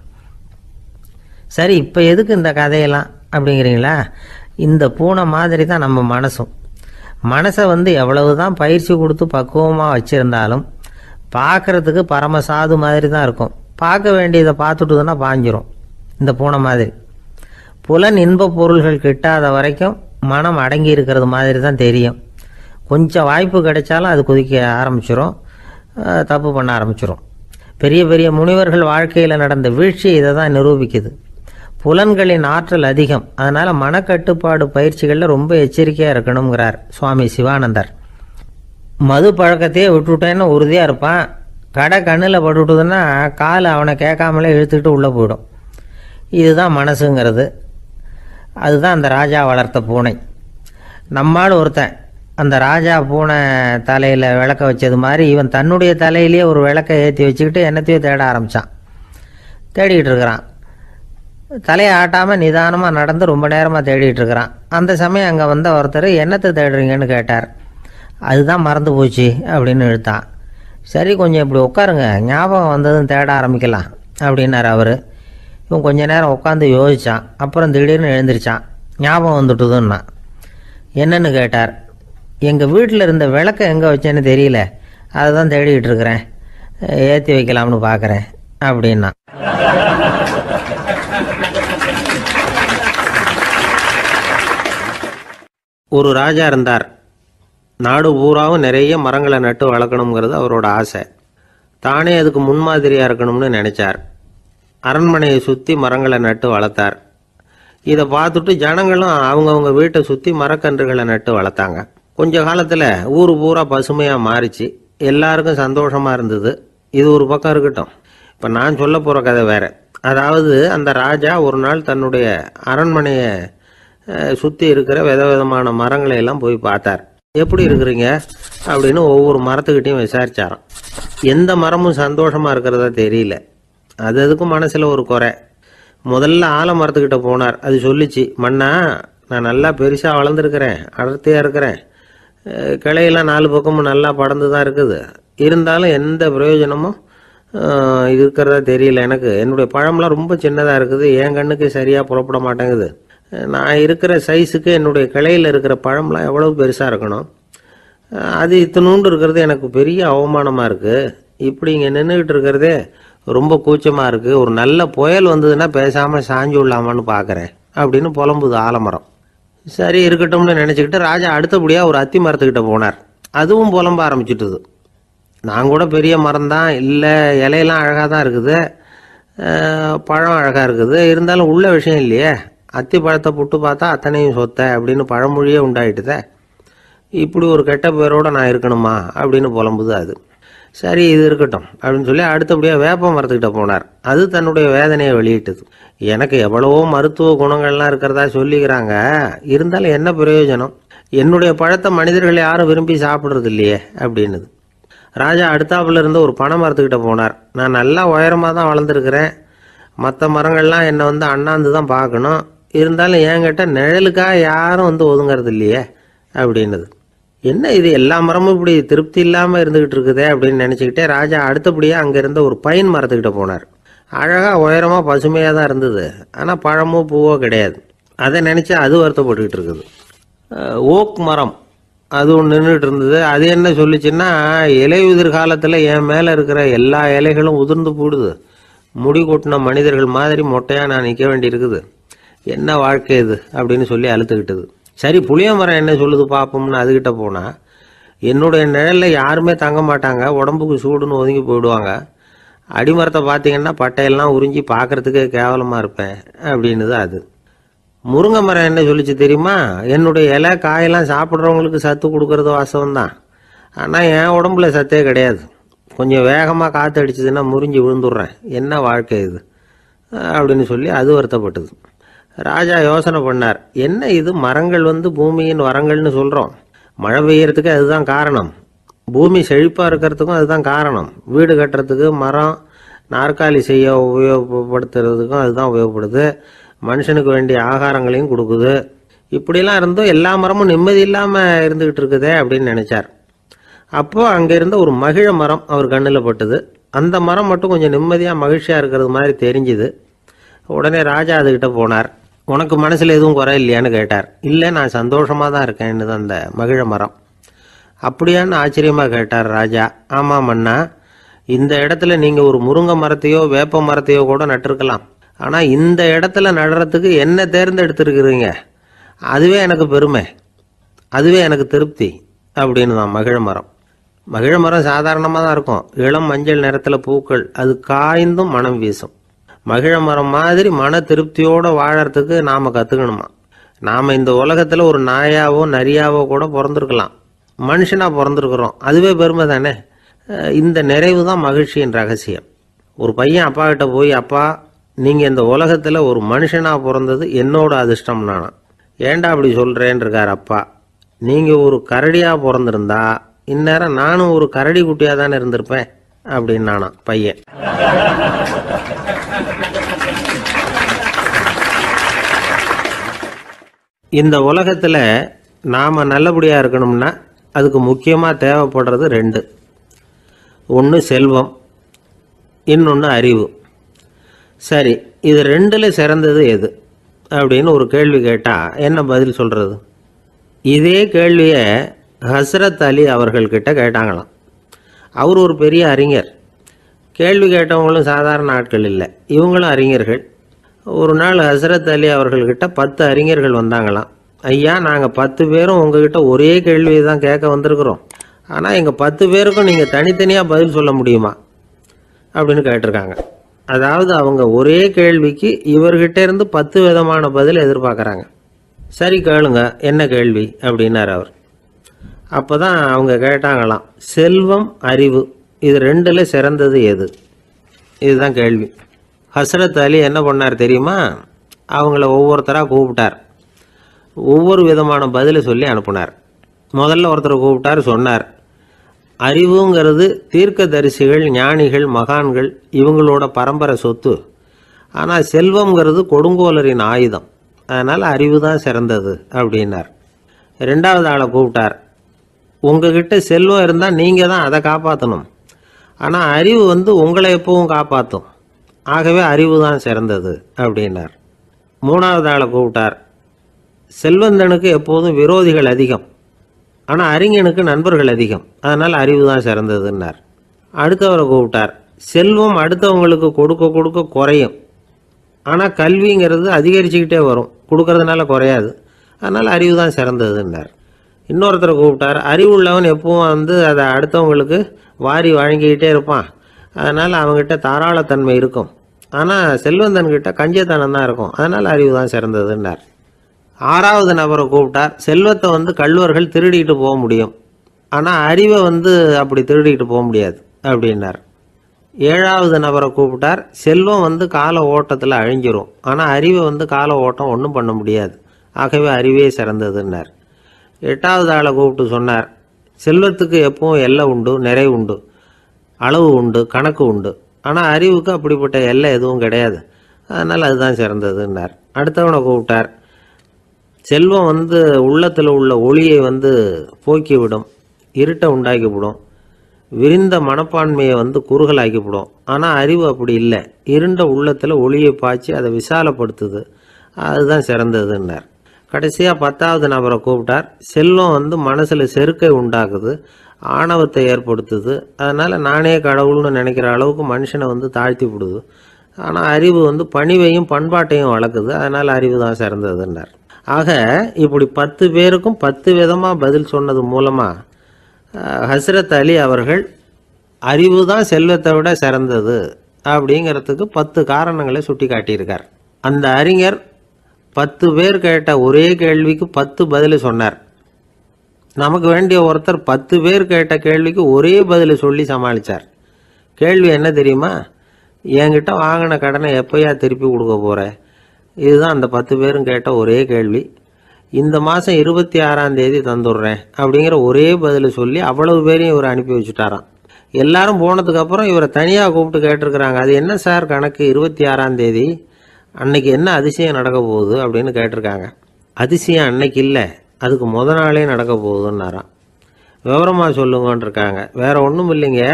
சரி, இப்போ எதுக்கு இந்த கதையெல்லாம் அப்படிங்கிறீங்களா? இந்த பூனை மாதிரி தான் நம்ம மனசும். மனசை எவ்வளவு தான் பயிற்சி கொடுத்து பக்குவமாக வச்சுருந்தாலும் பார்க்குறதுக்கு பரமசாது மாதிரி தான் இருக்கும். பார்க்க வேண்டியதை பார்த்துட்டுதுன்னா பாஞ்சிரும். இந்த பூனை மாதிரி புலன் இன்ப பொருள்கள் கிட்டாத வரைக்கும் மனம் அடங்கி இருக்கிறது மாதிரி தான் தெரியும். கொஞ்சம் வாய்ப்பு கிடைச்சாலும் அது குதிக்க ஆரம்பிச்சிடும், தப்பு பண்ண ஆரம்பிச்சிடும். பெரிய பெரிய முனிவர்கள் வாழ்க்கையில் நடந்த வீழ்ச்சி இதை தான் நிரூபிக்குது. புலன்களின் ஆற்றல் அதிகம், அதனால் மனக்கட்டுப்பாடு பயிற்சிகளில் ரொம்ப எச்சரிக்கையாக இருக்கணுங்கிறார் சுவாமி சிவானந்தர். மது பழக்கத்தையே விட்டுவிட்டேன்னு உறுதியாக இருப்பான். கடை கண்ணில் பட்டுவிட்டுதுன்னா கால் அவனை கேட்காமலே இழுத்துக்கிட்டு உள்ளே போயிடும். இதுதான் மனசுங்கிறது. அதுதான் அந்த ராஜா வளர்த்த பூனை. நம்மால் ஒருத்தன் அந்த ராஜா பூனை தலையில் விளக்க வச்சது மாதிரி இவன் தன்னுடைய தலையிலேயே ஒரு விளக்கை ஏற்றி வச்சுக்கிட்டு என்னத்தையோ தேட ஆரம்பித்தான். தேடிக்கிட்டு இருக்கிறான். தலையை ஆட்டாமல் நிதானமாக நடந்து ரொம்ப நேரமாக தேடிட்டு இருக்கிறான். அந்த சமயம் அங்கே ஒருத்தர் என்னத்தை தேடுறீங்கன்னு கேட்டார். அதுதான் மறந்து போச்சு அப்படின்னு இழுத்தான். சரி, கொஞ்சம் இப்படி உட்காருங்க, ஞாபகம் வந்ததும் தேட ஆரம்பிக்கலாம் அப்படின்னார் அவர். இவன் கொஞ்ச நேரம் உட்காந்து யோசித்தான். அப்புறம் திடீர்னு எழுந்திரிச்சான். ஞாபகம் வந்துட்டுதுன்னா. என்னன்னு கேட்டார். எங்கள் வீட்டில் இருந்த விளக்கை எங்கே வச்சேன்னு தெரியல, அதை தான் தேடிக்கிட்டு இருக்கிறேன், ஏற்றி வைக்கலாம்னு பார்க்குறேன் அப்படின்னா. ஒரு ராஜா இருந்தார். நாடு பூராவும் நிறைய மரங்களை நட்டு வளர்க்கணுங்கிறது அவரோட ஆசை. தானே அதுக்கு முன்மாதிரியாக இருக்கணும்னு நினச்சார். அரண்மனையை சுற்றி மரங்களை நட்டு வளர்த்தார். இதை பார்த்துட்டு ஜனங்களும் அவங்கவுங்க வீட்டை சுற்றி மரக்கன்றுகளை நட்டு வளர்த்தாங்க. கொஞ்ச காலத்தில் ஊர் பூரா பசுமையாக மாறிச்சு. எல்லாருக்கும் சந்தோஷமாக இருந்தது. இது ஒரு பக்கம் இருக்கட்டும். இப்போ நான் சொல்ல போகிற கதை வேறு. அதாவது அந்த ராஜா ஒரு நாள் தன்னுடைய அரண்மனையை சுற்றி இருக்கிற விதவிதமான மரங்களை எல்லாம் போய் பார்த்தார். எப்படி இருக்கிறீங்க அப்படின்னு ஒவ்வொரு மரத்துக்கிட்டையும் விசாரிச்சாராம். எந்த மரமும் சந்தோஷமாக இருக்கிறதா தெரியல. அதுக்கும் மனசில் ஒரு குறை. முதல்ல ஆலமரத்துக்கிட்ட போனார். அது சொல்லிச்சு, மண்ணா, நான் நல்லா பெருசாக வளர்ந்துருக்கிறேன், அடர்த்தியாக இருக்கிறேன், கிளையெல்லாம் 4 பக்கமும் நல்லா படர்ந்து தான் இருக்குது, இருந்தாலும் எந்த பிரயோஜனமும் இருக்கிறதா தெரியல எனக்கு. என்னுடைய பழம்லாம் ரொம்ப சின்னதாக இருக்குது, என் கண்ணுக்கு சரியாக புறப்பட மாட்டேங்குது. நான் இருக்கிற சைஸுக்கு என்னுடைய கிளையில் இருக்கிற பழம்லாம் எவ்வளோ பெருசாக இருக்கணும், அது இத்தினூண்டு இருக்கிறது எனக்கு பெரிய அவமானமாக இருக்குது. இப்படி இங்கே நின்றுக்கிட்டு இருக்கிறதே ரொம்ப கூச்சமாக இருக்குது. ஒரு நல்ல புயல் வந்ததுன்னா பேசாமல் சாஞ்சு விடலாமான்னு பார்க்குறேன் அப்படின்னு புலம்புது ஆலமரம். சரி இருக்கட்டும்னு நினச்சிக்கிட்டு ராஜா அடுத்தபடியாக ஒரு அத்தி மரத்துக்கிட்ட போனார். அதுவும் புலம்ப ஆரம்பிச்சுட்டுது. நான் கூட பெரிய மரம் தான், இல்லை இலையெல்லாம் அழகாக தான் இருக்குது, பழம் அழகாக இருக்குது, இருந்தாலும் உள்ள விஷயம் இல்லையே, அத்தி பழத்தை புட்டு பார்த்தா அத்தனையும் சொத்தை அப்படின்னு பழமொழியே உண்டாயிட்டுதே, இப்படி ஒரு கெட்ட பேரோடு நான் இருக்கணுமா அப்படின்னு புலம்புது அது. சரி இது இருக்கட்டும் அப்படின்னு சொல்லி அடுத்தபடியாக வேப்ப மரத்துக்கிட்ட போனார். அது தன்னுடைய வேதனையை வெளியிட்டது. எனக்கு எவ்வளவோ மருத்துவ குணங்கள்லாம் இருக்கிறதா சொல்லிக்கிறாங்க, இருந்தாலும் என்ன பிரயோஜனம், என்னுடைய பழத்தை மனிதர்கள் யாரும் விரும்பி சாப்பிட்றது இல்லையே அப்படின்னுது. ராஜா அடுத்தாப்புல இருந்து ஒரு பனை மரத்துக்கிட்ட போனார். நான் நல்லா உயரமாக தான் வளர்ந்துருக்கிறேன், மற்ற மரங்கள்லாம் என்னை அண்ணாந்து தான் பார்க்கணும், இருந்தாலும் என்கிட்ட நிழலுக்காக யாரும் ஒதுங்கிறது இல்லையே அப்படின்னுது. என்ன இது எல்லா மரமும் இப்படி திருப்தி இல்லாமல் இருந்துக்கிட்டு இருக்குதே அப்படின்னு நினச்சிக்கிட்டே ராஜா அடுத்தபடியாக அங்கே இருந்த ஒரு பைன் மரத்துக்கிட்ட போனார். அழகாக உயரமாக பசுமையாக தான் இருந்தது, ஆனால் பழமோ பூவோ கிடையாது. அதை நினச்சா அது வருத்தப்பட்டுக்கிட்டு இருக்குது. ஓக் மரம் அது ஒன்று நின்றுட்டு இருந்தது. அது என்ன சொல்லிச்சுன்னா, இலையுதிர் காலத்தில் என் மேலே இருக்கிற எல்லா இலைகளும் உதிர்ந்து போடுது, முடி கொட்டின மனிதர்கள் மாதிரி மொட்டையாக நான் நிற்க வேண்டியிருக்குது, என்ன வாழ்க்கை இது அப்படின்னு சொல்லி அழுத்துக்கிட்டது. சரி புளிய மரம் என்ன சொல்லுது பார்ப்போம்னு அதுக்கிட்ட போனால், என்னுடைய நிழலில் யாருமே தங்க மாட்டாங்க, உடம்புக்கு சூடுன்னு ஒதுங்கி போயிடுவாங்க, அடிமரத்தை பார்த்தீங்கன்னா பட்டையெல்லாம் உறிஞ்சி பார்க்குறதுக்கே கேவலமாக இருப்பேன் அப்படின்னுது அது. முருங்கை மரம் என்ன சொல்லிச்சு தெரியுமா, என்னுடைய இலை காயெல்லாம் சாப்பிட்றவங்களுக்கு சத்து கொடுக்கறது வாசம்தான், ஆனால் என் உடம்புல சத்தே கிடையாது, கொஞ்சம் வேகமாக காற்று அடிச்சதுன்னா முறிஞ்சி விழுந்துடுறேன், என்ன வாழ்க்கை இது அப்படின்னு சொல்லி அது வருத்தப்பட்டது. ராஜா யோசனை பண்ணார், என்ன இது மரங்கள் பூமியின் வரங்கள்னு சொல்கிறோம், மழை பெய்யறதுக்கு அதுதான் காரணம், பூமி செழிப்பாக இருக்கிறதுக்கும் அதுதான் காரணம், வீடு கட்டுறதுக்கு மரம், நாற்காலி செய்ய உபயோகப்படுத்துறதுக்கும் அதுதான் உபயோகப்படுது, மனுஷனுக்கு வேண்டிய ஆகாரங்களையும் கொடுக்குது, இப்படிலாம் இருந்தும் எல்லா மரமும் நிம்மதி இல்லாமல் இருந்துக்கிட்டு இருக்குதே அப்படின்னு நினச்சார். அப்போது அங்கே இருந்த ஒரு மகிழ மரம் அவர் கண்ணில் பட்டுது. அந்த மரம் மட்டும் கொஞ்சம் நிம்மதியாக மகிழ்ச்சியாக இருக்கிறது மாதிரி தெரிஞ்சுது. உடனே ராஜா அதுக்கிட்ட போனார். உனக்கு மனசில் எதுவும் குறை இல்லையான்னு கேட்டார். இல்லை நான் சந்தோஷமாக தான் இருக்கேன்னு தான் அந்த மகிழ மரம். அப்படியான்னு ஆச்சரியமாக கேட்டார் ராஜா. ஆமாம் மன்னா, இந்த இடத்துல நீங்கள் ஒரு முருங்கை மரத்தையோ வேப்ப மரத்தையோ கூட நட்டிருக்கலாம், ஆனால் இந்த இடத்துல நடுறதுக்கு என்ன தேர்ந்தெடுத்துருக்குறீங்க, அதுவே எனக்கு பெருமை, அதுவே எனக்கு திருப்தி அப்படின்னு தான் மகிழ மரம். மகிழ மரம் சாதாரணமாக தான் இருக்கும், இளம் மஞ்சள் நிறத்தில் பூக்கள், அது காய்ந்தும் மனம் வீசும். மகிழ மரம் மாதிரி மன திருப்தியோடு வாழறதுக்கு நாம் கற்றுக்கணுமா. நாம் இந்த உலகத்தில் ஒரு நாயாவோ நரியாவோ கூட பிறந்திருக்கலாம், மனுஷனாக பிறந்திருக்கிறோம், அதுவே பெருமை தானே. இந்த நிறைவு தான் மகிழ்ச்சியின் ரகசியம். ஒரு பையன் அப்பா கிட்ட போய், அப்பா நீங்கள் இந்த உலகத்தில் ஒரு மனுஷனாக பிறந்தது என்னோட அதிர்ஷ்டம் நானா. ஏண்டா அப்படி சொல்கிறேன்னு இருக்கார் அப்பா. நீங்கள் ஒரு கரடியாக பிறந்திருந்தா இந்நேரம் நானும் ஒரு கரடி குட்டியாக தானே இருந்திருப்பேன் அப்படின்னு நானா பையன். இந்த உலகத்தில் நாம் நல்லபடியாக இருக்கணும்னா அதுக்கு முக்கியமாக தேவைப்படுறது ரெண்டு. ஒன்று செல்வம், இன்னொன்று அறிவு. சரி, இது ரெண்டில் சிறந்தது எது அப்படின்னு ஒரு கேள்வி கேட்டால் என்ன பதில் சொல்கிறது? இதே கேள்வியை ஹஸ்ரத் அலி அவர்கள்கிட்ட கேட்டாங்களாம். அவர் ஒரு பெரிய அறிஞர். கேள்வி கேட்டவங்களும் சாதாரண ஆட்கள் இல்லை, இவங்களும் அறிஞர்கள். ஒரு நாள் ஹஸ்ரத் அலி அவர்கள்கிட்ட 10 அறிஞர்கள் வந்தாங்களாம். ஐயா, நாங்கள் 10 பேரும் உங்ககிட்ட ஒரே கேள்வியை தான் கேட்க வந்திருக்கிறோம், ஆனால் எங்கள் 10 பேருக்கும் நீங்கள் தனித்தனியாக பதில் சொல்ல முடியுமா அப்படின்னு கேட்டிருக்காங்க. அதாவது அவங்க ஒரே கேள்விக்கு இவர்கிட்ட இருந்து 10 விதமான பதில் எதிர்பார்க்குறாங்க. சரி கேளுங்க, என்ன கேள்வி அப்படின்னார் அவர். அப்போ தான் அவங்க கேட்டாங்களாம், செல்வம் அறிவு இது ரெண்டில் சிறந்தது எது, இதுதான் கேள்வி. ஹஸ்ரத் அலி என்ன பண்ணார் தெரியுமா? அவங்கள ஒவ்வொருத்தராக கூப்பிட்டார், ஒவ்வொரு விதமான பதிலை சொல்லி அனுப்புனார். முதல்ல ஒருத்தரை கூப்பிட்டார், சொன்னார், அறிவுங்கிறது தீர்க்கதரிசிகள், ஞானிகள், மகான்கள் இவங்களோட பரம்பரை சொத்து, ஆனால் செல்வங்கிறது கொடுங்கோலரின் ஆயுதம், அதனால் அறிவு தான் சிறந்தது அப்படின்னார். ரெண்டாவது ஆளை கூப்பிட்டார், உங்ககிட்ட செல்வம் இருந்தால் நீங்கள் தான் அதை காப்பாற்றணும், ஆனால் அறிவு வந்து உங்களை எப்பவும் காப்பாற்றும். ஆகவே அறிவு தான் சிறந்தது அப்படின்னார். 3வது ஆளை கூப்பிட்டார். செல்வந்தனுக்கு எப்போதும் விரோதிகள் அதிகம், ஆனால் அறிஞனுக்கு நண்பர்கள் அதிகம், அதனால் அறிவு தான் சிறந்ததுன்னார். அடுத்தவரை கூப்பிட்டார். செல்வம் அடுத்தவங்களுக்கு கொடுக்க கொடுக்க குறையும், ஆனால் கல்விங்கிறது அதிகரிச்சுக்கிட்டே வரும், கொடுக்கறதுனால குறையாது, அதனால் அறிவு தான் சிறந்ததுன்னார். இன்னொருத்தரை கூப்பிட்டார். அறிவுள்ளவன் எப்பவும் வந்து அதை அடுத்தவங்களுக்கு வாரி வழங்கிக்கிட்டே இருப்பான், அதனால் அவங்ககிட்ட தாராளத்தன்மை இருக்கும், ஆனால் செல்வந்தன்கிட்ட கஞ்சத்தனம் தான் இருக்கும், அதனால் அறிவு தான் சிறந்ததுன்னார். 6வது நபரை கூப்பிட்டார். செல்வத்தை வந்து கள்வர்கள் திருடிட்டு போக முடியும், ஆனால் அறிவை வந்து அப்படி திருடிட்டு போக முடியாது அப்படின்னார். 7வது நபரை கூப்பிட்டார். செல்வம் வந்து கால ஓட்டத்தில் அழிஞ்சிரும், ஆனால் அறிவை வந்து கால ஓட்டம் ஒன்றும் பண்ண முடியாது, ஆகவே அறிவே சிறந்ததுன்னார். 8வது ஆளை கூப்பிட்டு சொன்னார். செல்வத்துக்கு எப்பவும் எல்லை உண்டு, நிறை உண்டு, அளவு உண்டு, கணக்கு உண்டு, ஆனால் அறிவுக்கு அப்படிப்பட்ட எல்லை எதுவும் கிடையாது, அதனால் அதுதான் சிறந்ததுன்னார். அடுத்தவனை கூப்பிட்டார். செல்வம் வந்து உள்ளத்தில் உள்ள ஒளியை வந்து போக்கிவிடும், இருட்டை உண்டாக்கிவிடும், விரிந்த மனப்பான்மையை வந்து குறுகலாக்கிவிடும், ஆனால் அறிவு அப்படி இல்லை, இருண்ட உள்ளத்தில் ஒளியை பாய்ச்சி அதை விசாலப்படுத்துது, அதுதான் சிறந்ததுன்னார். கடைசியாக 10வது நபரை கூப்பிட்டார். செல்வம் வந்து மனசில் செருக்கை உண்டாக்குது, ஆணவத்தை ஏற்படுத்துது, அதனால் நானே கடவுள்னு நினைக்கிற அளவுக்கு மனுஷனை வந்து தாழ்த்தி விடுது, ஆனால் அறிவு வந்து பணிவையும் பண்பாட்டையும் வளர்க்குது, அதனால் அறிவு தான் சிறந்ததுன்னார். ஆக இப்படி 10 பேருக்கும் 10 விதமாக பதில் சொன்னது மூலமாக ஹஸ்ரத் அலி அவர்கள் அறிவு தான் செல்வத்தை விட சிறந்தது அப்படிங்கிறதுக்கு 10 காரணங்களை சுட்டி காட்டியிருக்கார். அந்த அறிஞர் 10 பேர் கேட்ட ஒரே கேள்விக்கு 10 பதில் சொன்னார். நமக்கு வேண்டிய ஒருத்தர் 10 பேர் கேட்ட கேள்விக்கு ஒரே பதில் சொல்லி சமாளித்தார். கேள்வி என்ன தெரியுமா? என்கிட்ட வாங்கின கடனை எப்போயா திருப்பி கொடுக்க போகிற? இதுதான் அந்த 10 பேரும் கேட்ட ஒரே கேள்வி. இந்த மாதம் 26ஆம் தேதி தந்துடுறேன் அப்படிங்கிற ஒரே பதில் சொல்லி அவ்வளவு பேரையும் இவர் அனுப்பி வச்சுட்டாராம். எல்லாரும் போனதுக்கப்புறம் இவரை தனியாக கூப்பிட்டு கேட்டிருக்கிறாங்க. அது என்ன சார் கணக்கு, 26ஆம் தேதி அன்னைக்கு என்ன அதிசயம் நடக்க போகுது அப்படின்னு கேட்டிருக்காங்க. அதிசயம் அன்னைக்கு இல்லை, அதுக்கு முத நாளே நடக்க போகுதுன்னாராம். விவரமாக சொல்லுங்கன்னு இருக்காங்க. வேற ஒன்றும் இல்லைங்க,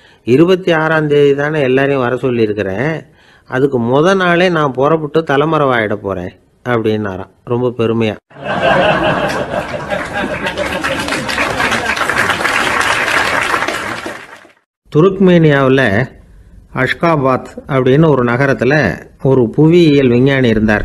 26ஆம் தேதி தானே எல்லாரையும் வர சொல்லியிருக்கிறேன், அதுக்கு முத நாளே நான் புறப்பட்டு தலைமறைவாயிட போகிறேன் அப்படின்னாராம், ரொம்ப பெருமையாக. துருக்மேனியாவில் அஷ்காபாத் அப்படின்னு ஒரு நகரத்தில் ஒரு புவியியல் விஞ்ஞானி இருந்தார்.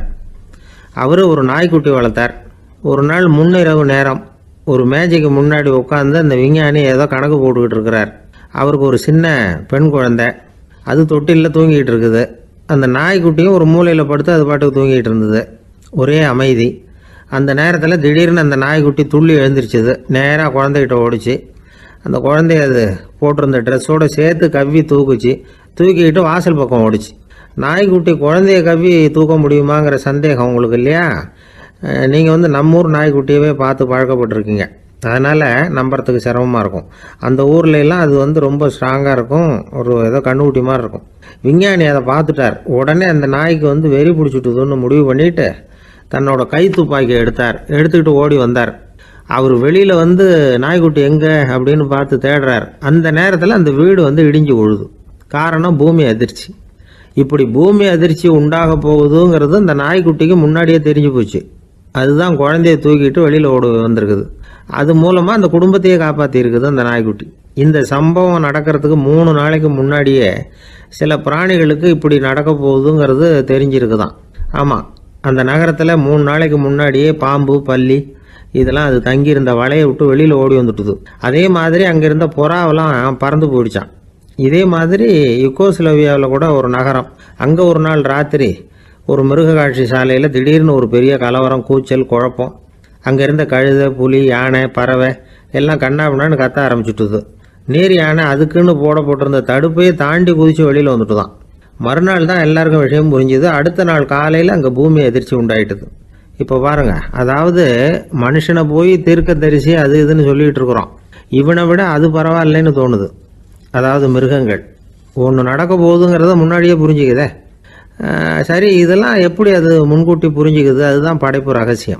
அவர் ஒரு நாய்க்குட்டி வளர்த்தார். ஒரு நாள் முன்னிரவு நேரம் ஒரு மேஜைக்கு முன்னாடி உட்காந்து அந்த விஞ்ஞானி ஏதோ கணக்கு போட்டுக்கிட்டு இருக்கிறார். அவருக்கு ஒரு சின்ன பெண் குழந்தை, அது தொட்டிலில் தூங்கிட்டு இருக்குது. அந்த நாய்க்குட்டியும் ஒரு மூலையில் படுத்து அது பாட்டுக்கு தூங்கிட்டு இருந்தது. ஒரே அமைதி. அந்த நேரத்தில் திடீர்னு அந்த நாய்க்குட்டி துள்ளி எழுந்திரிச்சிது, நேராக குழந்தைகிட்ட ஓடிச்சு. அந்த குழந்தைய அது போட்டிருந்த ட்ரெஸ்ஸோடு சேர்த்து கவ்வி தூக்குச்சு, தூக்கிக்கிட்டு வாசல் பக்கம் ஓடிச்சு. நாய்க்குட்டி குழந்தைய கவ்வி தூக்க முடியுமாங்கிற சந்தேகம் உங்களுக்கு இல்லையா? நீங்கள் வந்து நம்ம ஊர் நாய்க்குட்டியவே பார்த்து பழக்கப்பட்டிருக்கீங்க, அதனால் நம்புறதுக்கு சிரமமாக இருக்கும். அந்த ஊர்லெலாம் அது வந்து ரொம்ப ஸ்ட்ராங்காக இருக்கும், ஒரு ஏதோ கண்ணுக்குட்டி மாதிரி இருக்கும். விஞ்ஞானி அதை பார்த்துட்டார். உடனே அந்த நாய்க்கு வந்து வெறி பிடிச்சிட்டுதுன்னு முடிவு பண்ணிவிட்டு தன்னோட கை துப்பாக்கியை எடுத்துக்கிட்டு ஓடி வந்தார். அவர் வெளியில் வந்து நாய்க்குட்டி எங்கே அப்படின்னு பார்த்து தேடுறார். அந்த நேரத்தில் அந்த வீடு வந்து இடிஞ்சு விழுது. காரணம் பூமி அதிர்ச்சி. இப்படி பூமி அதிர்ச்சி உண்டாக போகுதுங்கிறது அந்த நாய்க்குட்டிக்கு முன்னாடியே தெரிஞ்சு போச்சு. அதுதான் குழந்தைய தூக்கிட்டு வெளியில் ஓடி வந்திருக்குது. அது மூலமாக அந்த குடும்பத்தையே காப்பாற்றிருக்குது அந்த நாய்க்குட்டி. இந்த சம்பவம் நடக்கிறதுக்கு 3 நாளைக்கு முன்னாடியே சில பிராணிகளுக்கு இப்படி நடக்க போகுதுங்கிறது தெரிஞ்சிருக்குதான். ஆமாம், அந்த நகரத்தில் 3 நாளைக்கு முன்னாடியே பாம்பு, பல்லி இதெல்லாம் அது தங்கியிருந்த வலையை விட்டு வெளியில் ஓடி வந்துட்டுது. அதே மாதிரி அங்கே இருந்த புறாவெல்லாம் பறந்து போயிடுச்சான். இதே மாதிரி யுகோஸ்லோவியாவில் கூட ஒரு நகரம், அங்கே ஒரு நாள் ராத்திரி ஒரு மிருக காட்சி சாலையில் திடீர்னு ஒரு பெரிய கலவரம், கூச்சல், குழப்பம். அங்கே இருந்த கழுதை, புலி, யானை, பறவை எல்லாம் கண்ணாபின்னான்னு கத்த ஆரம்பிச்சுட்டுது. நீர் யானை அதுக்குன்னு போடப்பட்டிருந்த தடுப்பையே தாண்டி குதித்து வெளியில் வந்துட்டு தான். மறுநாள் தான் எல்லாருக்கும் விஷயம் புரிஞ்சுது. அடுத்த நாள் காலையில் அங்கே பூமி அதிர்ச்சி உண்டாயிட்டுது. இப்போ பாருங்கள், அதாவது மனுஷனை போய் தீர்க்க தரிசி அது இதுன்னு சொல்லிகிட்டு இருக்கிறோம், இவனை விட அது பரவாயில்லைன்னு தோணுது. அதாவது மிருகங்கள் ஒன்று நடக்க போகுதுங்கிறத முன்னாடியே புரிஞ்சுக்குதே. சரி, இதெல்லாம் எப்படி அது முன்கூட்டி புரிஞ்சுக்குது? அதுதான் படைப்பு ரகசியம்.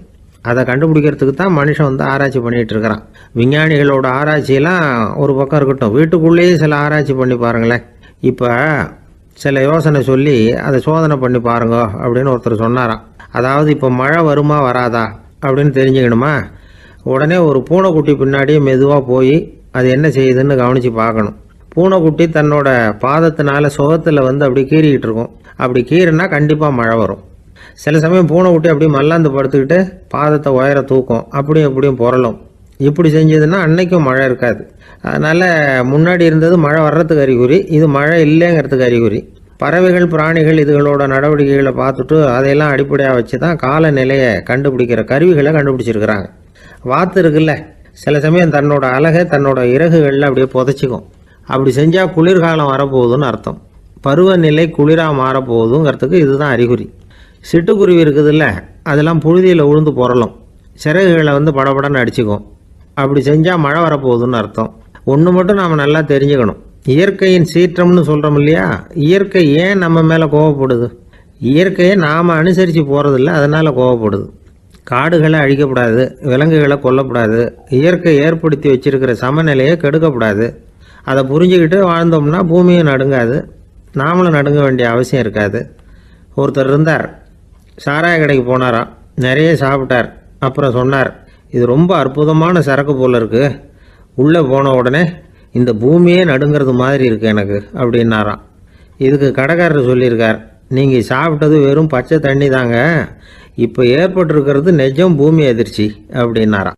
அதை கண்டுபிடிக்கிறதுக்கு தான் மனுஷன் வந்து ஆராய்ச்சி பண்ணிகிட்டு இருக்கிறான். விஞ்ஞானிகளோட ஆராய்ச்சியெல்லாம் ஒரு பக்கம் இருக்கட்டும், வீட்டுக்குள்ளேயே சில ஆராய்ச்சி பண்ணி பாருங்களேன். இப்போ சில யோசனை சொல்லி அதை சோதனை பண்ணி பாருங்க அப்படின்னு ஒருத்தர் சொன்னாராம். அதாவது இப்போ மழை வருமா வராதா அப்படின்னு தெரிஞ்சுக்கணுமா, உடனே ஒரு பூனைக்குட்டி பின்னாடியே மெதுவாக போய் அது என்ன செய்யுதுன்னு கவனித்து பார்க்கணும். பூனைக்குட்டி தன்னோட பாதத்தினால சுகத்தில் வந்து அப்படி கீறிக்கிட்டு இருக்கும். அப்படி கீறினா கண்டிப்பாக மழை வரும். சில சமயம் பூனைக்குட்டி அப்படி மல்லாந்து படுத்துக்கிட்டு பாதத்தை உயர தூக்கும், அப்படியும் எப்படியும் புரளும். இப்படி செஞ்சதுன்னா அன்னைக்கும் மழை இருக்காது. அதனால் முன்னாடி இருந்தது மழை வர்றதுக்கு அறிகுறி, இது மழை இல்லைங்கிறதுக்கு அறிகுறி. பறவைகள் பிராணிகள் இதுகளோட நடவடிக்கைகளை பார்த்துட்டு அதையெல்லாம் அடிப்படையாக வச்சு தான் காலநிலையை கண்டுபிடிக்கிற கருவிகளை கண்டுபிடிச்சிருக்கிறாங்க. வாத்து இருக்குல்ல, சில சமயம் தன்னோட அழகை தன்னோட இறகுகளில் அப்படியே புதைச்சிக்கும். அப்படி செஞ்சால் குளிர்காலம் வரப்போகுதுன்னு அர்த்தம். பருவநிலை குளிராக மாறப்போகுதுங்கிறதுக்கு இதுதான் அறிகுறி. சிட்டுக்குருவி இருக்குதுல்ல, அதெல்லாம் புழுதியில் உழுந்து புரளும், சிறகுகளை வந்து படபடன்னு அடிச்சுக்கும். அப்படி செஞ்சால் மழை வரப்போகுதுன்னு அர்த்தம். ஒன்று மட்டும் நாம் நல்லா தெரிஞ்சுக்கணும், இயற்கையின் சீற்றம்னு சொல்கிறோம் இல்லையா, இயற்கை ஏன் நம்ம மேலே கோவப்படுது? இயற்கையை நாம் அனுசரித்து போகிறதில்ல, அதனால் கோவப்படுது. காடுகளை அழிக்கப்படாது, விலங்குகளை கொல்லக்கூடாது, இயற்கை ஏற்படுத்தி வச்சிருக்கிற சமநிலையை கெடுக்கக்கூடாது. அதை புரிஞ்சுக்கிட்டு வாழ்ந்தோம்னா பூமியும் நடுங்காது, நாமளும் நடுங்க வேண்டிய அவசியம் இருக்காது. ஒருத்தர் இருந்தார், சாராய கடைக்கு போனாராம், நிறைய சாப்பிட்டார். அப்புறம் சொன்னார், இது ரொம்ப அற்புதமான சரக்கு போல் இருக்குது, உள்ளே போன உடனே இந்த பூமியே நடுங்கிறது மாதிரி இருக்குது எனக்கு அப்படின்னாராம். இதுக்கு கடைக்காரர் சொல்லியிருக்கார், நீங்கள் சாப்பிட்டது வெறும் பச்சை தண்ணி தாங்க, இப்போ ஏற்பட்டிருக்கிறது நிஜம் பூமி அதிர்ச்சி அப்படின்னாராம்.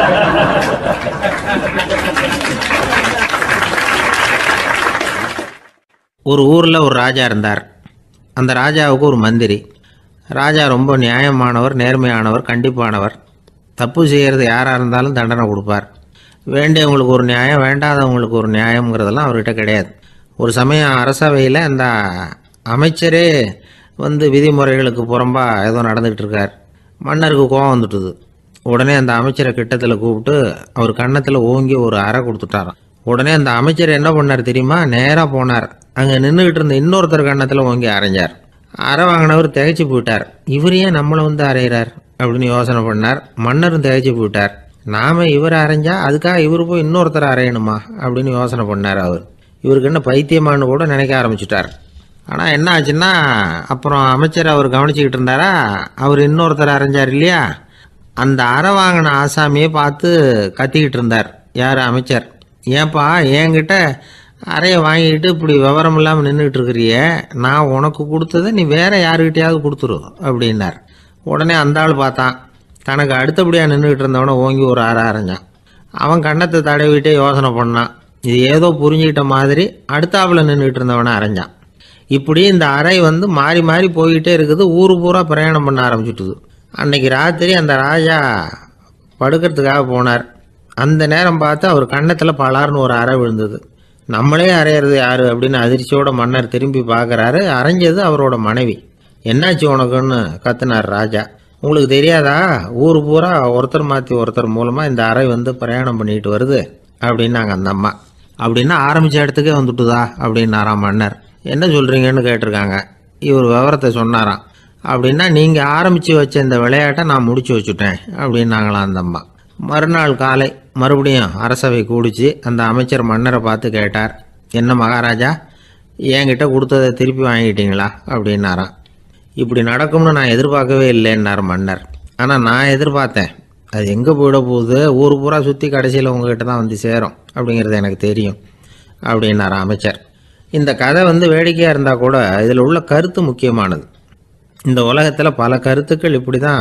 ஒரு ஊரில் ஒரு ராஜா இருந்தார். அந்த ராஜாவுக்கு ஒரு மந்திரி. ராஜா ரொம்ப நியாயமானவர், நேர்மையானவர், கண்டிப்பானவர். தப்பு செய்கிறது யாராக இருந்தாலும் தண்டனை கொடுப்பார். வேண்டியவங்களுக்கு ஒரு நியாயம், வேண்டாதவங்களுக்கு ஒரு நியாயங்கிறதெல்லாம் அவர்கிட்ட கிடையாது. ஒரு சமயம் அரசவையில் அந்த அமைச்சரே வந்து விதிமுறைகளுக்கு புறம்பாக ஏதோ நடந்துக்கிட்டு இருக்கார். மன்னருக்கு கோபம் வந்துட்டுது. உடனே அந்த அமைச்சரை கிட்டத்தில் கூப்பிட்டு அவர் கன்னத்தில் ஓங்கி ஒரு அறை கொடுத்துட்டாராம். உடனே அந்த அமைச்சர் என்ன பண்ணார் தெரியுமா, நேராக போனார், அங்கே நின்றுக்கிட்டு இருந்த இன்னொருத்தர் கன்னத்தில் ஓங்கி அரைஞ்சார். அரை வாங்கினவர் திகைச்சு போயிட்டார். இவர் ஏன் நம்மளை வந்து அரைகிறார் அப்படின்னு யோசனை பண்ணார். மன்னரும் திகைச்சு போயிட்டார். நாம் இவரை அரைஞ்சா அதுக்காக இவர் போய் இன்னொருத்தரை அரையணுமா அப்படின்னு யோசனை பண்ணார். இவருக்கு என்ன பைத்தியமானு கூட நினைக்க ஆரம்பிச்சுட்டார். ஆனால் என்ன ஆச்சுன்னா, அப்புறம் அமைச்சர் அவர் கவனிச்சுக்கிட்டு இருந்தாரா, அவர் இன்னொருத்தர் அரைஞ்சார் இல்லையா, அந்த அரை வாங்கின ஆசாமியை பார்த்து கத்திக்கிட்டு இருந்தார். யார்? அமைச்சர். ஏன்பா என்கிட்ட அறையை வாங்கிக்கிட்டு இப்படி விவரம் இல்லாமல் நின்றுட்டு இருக்கிறிய, நான் உனக்கு கொடுத்ததை நீ வேற யாருக்கிட்டையாவது கொடுத்துரு அப்படின்னார். உடனே அந்த ஆள் பார்த்தான், தனக்கு அடுத்தபடியாக நின்றுக்கிட்டு இருந்தவனை ஓங்கி ஒரு அரை அரைஞ்சான். அவன் கன்னத்தை தடவிட்டே யோசனை பண்ணான். இது ஏதோ புரிஞ்சுக்கிட்ட மாதிரி அடுத்தாப்பில் நின்றுக்கிட்டு இருந்தவனை அரைஞ்சான். இப்படி இந்த அறை வந்து மாறி மாறி போய்கிட்டே இருக்குது. ஊர் பூரா பிரயாணம் பண்ண ஆரம்பிச்சுட்டுது. அன்னைக்கு ராத்திரி அந்த ராஜா படுக்கிறதுக்காக போனார். அந்த நேரம் பார்த்து அவர் கன்னத்தில் பலார்னு ஒரு அறை விழுந்தது. நம்மளே அரையிறது யாரு அப்படின்னு அதிர்ச்சியோட மன்னர் திரும்பி பார்க்குறாரு. அரைஞ்சது அவரோட மனைவி. என்னாச்சு உனக்குன்னு கத்துனார் ராஜா. உங்களுக்கு தெரியாதா, ஊர் பூரா ஒருத்தர் மாற்றி ஒருத்தர் மூலமாக இந்த அறை வந்து பிரயாணம் பண்ணிட்டு வருது அப்படின்னாங்க அந்த அம்மா. அப்படின்னா ஆரம்பித்த இடத்துக்கே வந்துட்டுதா அப்படின்னாராம் மன்னர். என்ன சொல்கிறீங்கன்னு கேட்டிருக்காங்க. இவர் விவரத்தை சொன்னாராம். அப்படின்னா நீங்கள் ஆரம்பித்து வச்ச இந்த விளையாட்டை நான் முடிச்சு வச்சுட்டேன் அப்படின்னாங்களாம் அந்த அம்மா. மறுநாள் காலை மறுபடியும் அரசவை கூடிச்சு அந்த அமைச்சர் மன்னரை பார்த்து கேட்டார், என்ன மகாராஜா, என்கிட்ட கொடுத்ததை திருப்பி வாங்கிட்டீங்களா அப்படின்னாராம். இப்படி நடக்கும்னு நான் எதிர்பார்க்கவே இல்லைன்னார் மன்னர். ஆனால் நான் எதிர்பார்த்தேன், அது எங்கே போயிட போகுது, ஊர் பூரா சுற்றி கடைசியில் உங்ககிட்ட தான் வந்து சேரும் அப்படிங்கிறது எனக்கு தெரியும் அப்படின்னார் அமைச்சர். இந்த கதை வந்து வேடிக்கையாக இருந்தால் கூட இதில் உள்ள கருத்து முக்கியமானது. இந்த உலகத்தில் பல கருத்துக்கள் இப்படி தான்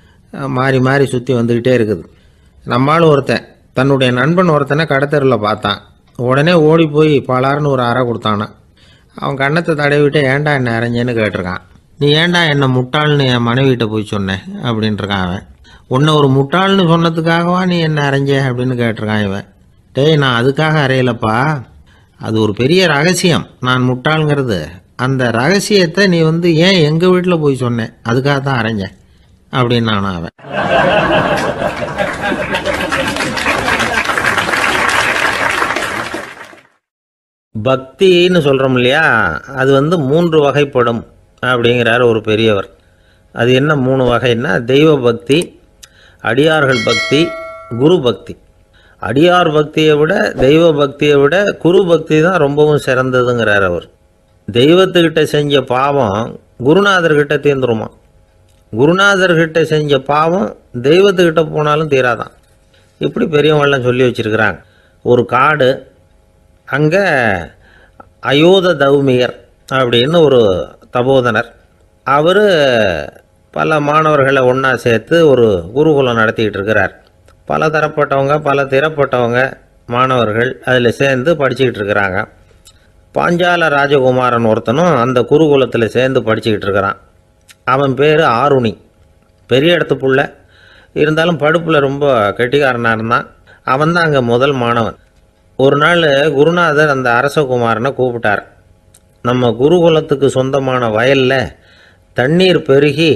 மாறி மாறி சுற்றி வந்துக்கிட்டே இருக்குது. நம்மளும் ஒருத்தன் தன்னுடைய நண்பன் ஒருத்தனை கடத்தரில் பார்த்தான். உடனே ஓடி போய் பலார்னு ஒரு அறை கொடுத்தானா. அவன் கன்னத்தை தடவிட்டு ஏன்டா என்ன அரைஞ்சேன்னு கேட்டிருக்கான். நீ ஏன்டா என்னை முட்டாள்னு என் மனைவிட்ட போய் சொன்னேன் அப்படின்ட்டுருக்கான் அவன். உன்னை ஒரு முட்டாள்னு சொன்னதுக்காகவா நீ என்ன அரைஞ்ச அப்படின்னு கேட்டிருக்கான் இவன். டேய், நான் அதுக்காக அறையலப்பா, அது ஒரு பெரிய ரகசியம் நான் முட்டாளுங்கிறது. அந்த ரகசியத்தை நீ வந்து ஏன் எங்கள் வீட்டில் போய் சொன்னேன், அதுக்காக தான் அரைஞ்சேன் அப்படின்னு நானும் அவன். பக்தின்னு சொல்கிறோம் இல்லையா, அது வந்து 3 வகைப்படும் அப்படிங்கிறார் ஒரு பெரியவர். அது என்ன 3 வகைன்னா, தெய்வ பக்தி, அடியார்கள் பக்தி, குரு பக்தி. அடியார் பக்தியை விட தெய்வ பக்தியை விட குரு பக்தி தான் ரொம்பவும் சிறந்ததுங்கிறார் அவர். தெய்வத்துக்கிட்ட செஞ்ச பாவம் குருநாதர்கிட்ட தீர்ந்துருமா, குருநாதர்கிட்ட செஞ்ச பாவம் தெய்வத்துக்கிட்ட போனாலும் தீராதான். இப்படி பெரியவங்களாம் சொல்லி வச்சுருக்கிறாங்க. ஒரு காடு, அங்கே அயோத தௌமியர் அப்படின்னு ஒரு தபோதனர், அவர் பல மாணவர்களை ஒன்றா சேர்த்து ஒரு குருகுலம் நடத்திக்கிட்டு இருக்கிறார். பல தரப்பட்டவங்க பல திறப்பட்டவங்க மாணவர்கள் அதில் சேர்ந்து படிச்சுக்கிட்டு இருக்கிறாங்க. பாஞ்சால ராஜகுமாரன் ஒருத்தனும் அந்த குருகுலத்தில் சேர்ந்து படிச்சுக்கிட்டு இருக்கிறான். அவன் பேர் ஆருணி. பெரிய இடத்து புள்ள, இருந்தாலும் படுப்பில் ரொம்ப கெட்டிக்காரனாக இருந்தான். அவன் தான் அங்கே முதல் மாணவன். ஒரு நாள் குருநாதர் அந்த அரசகுமாரனை கூப்பிட்டார். நம்ம குருகுலத்துக்கு சொந்தமான வயலில் தண்ணீர் பெருகி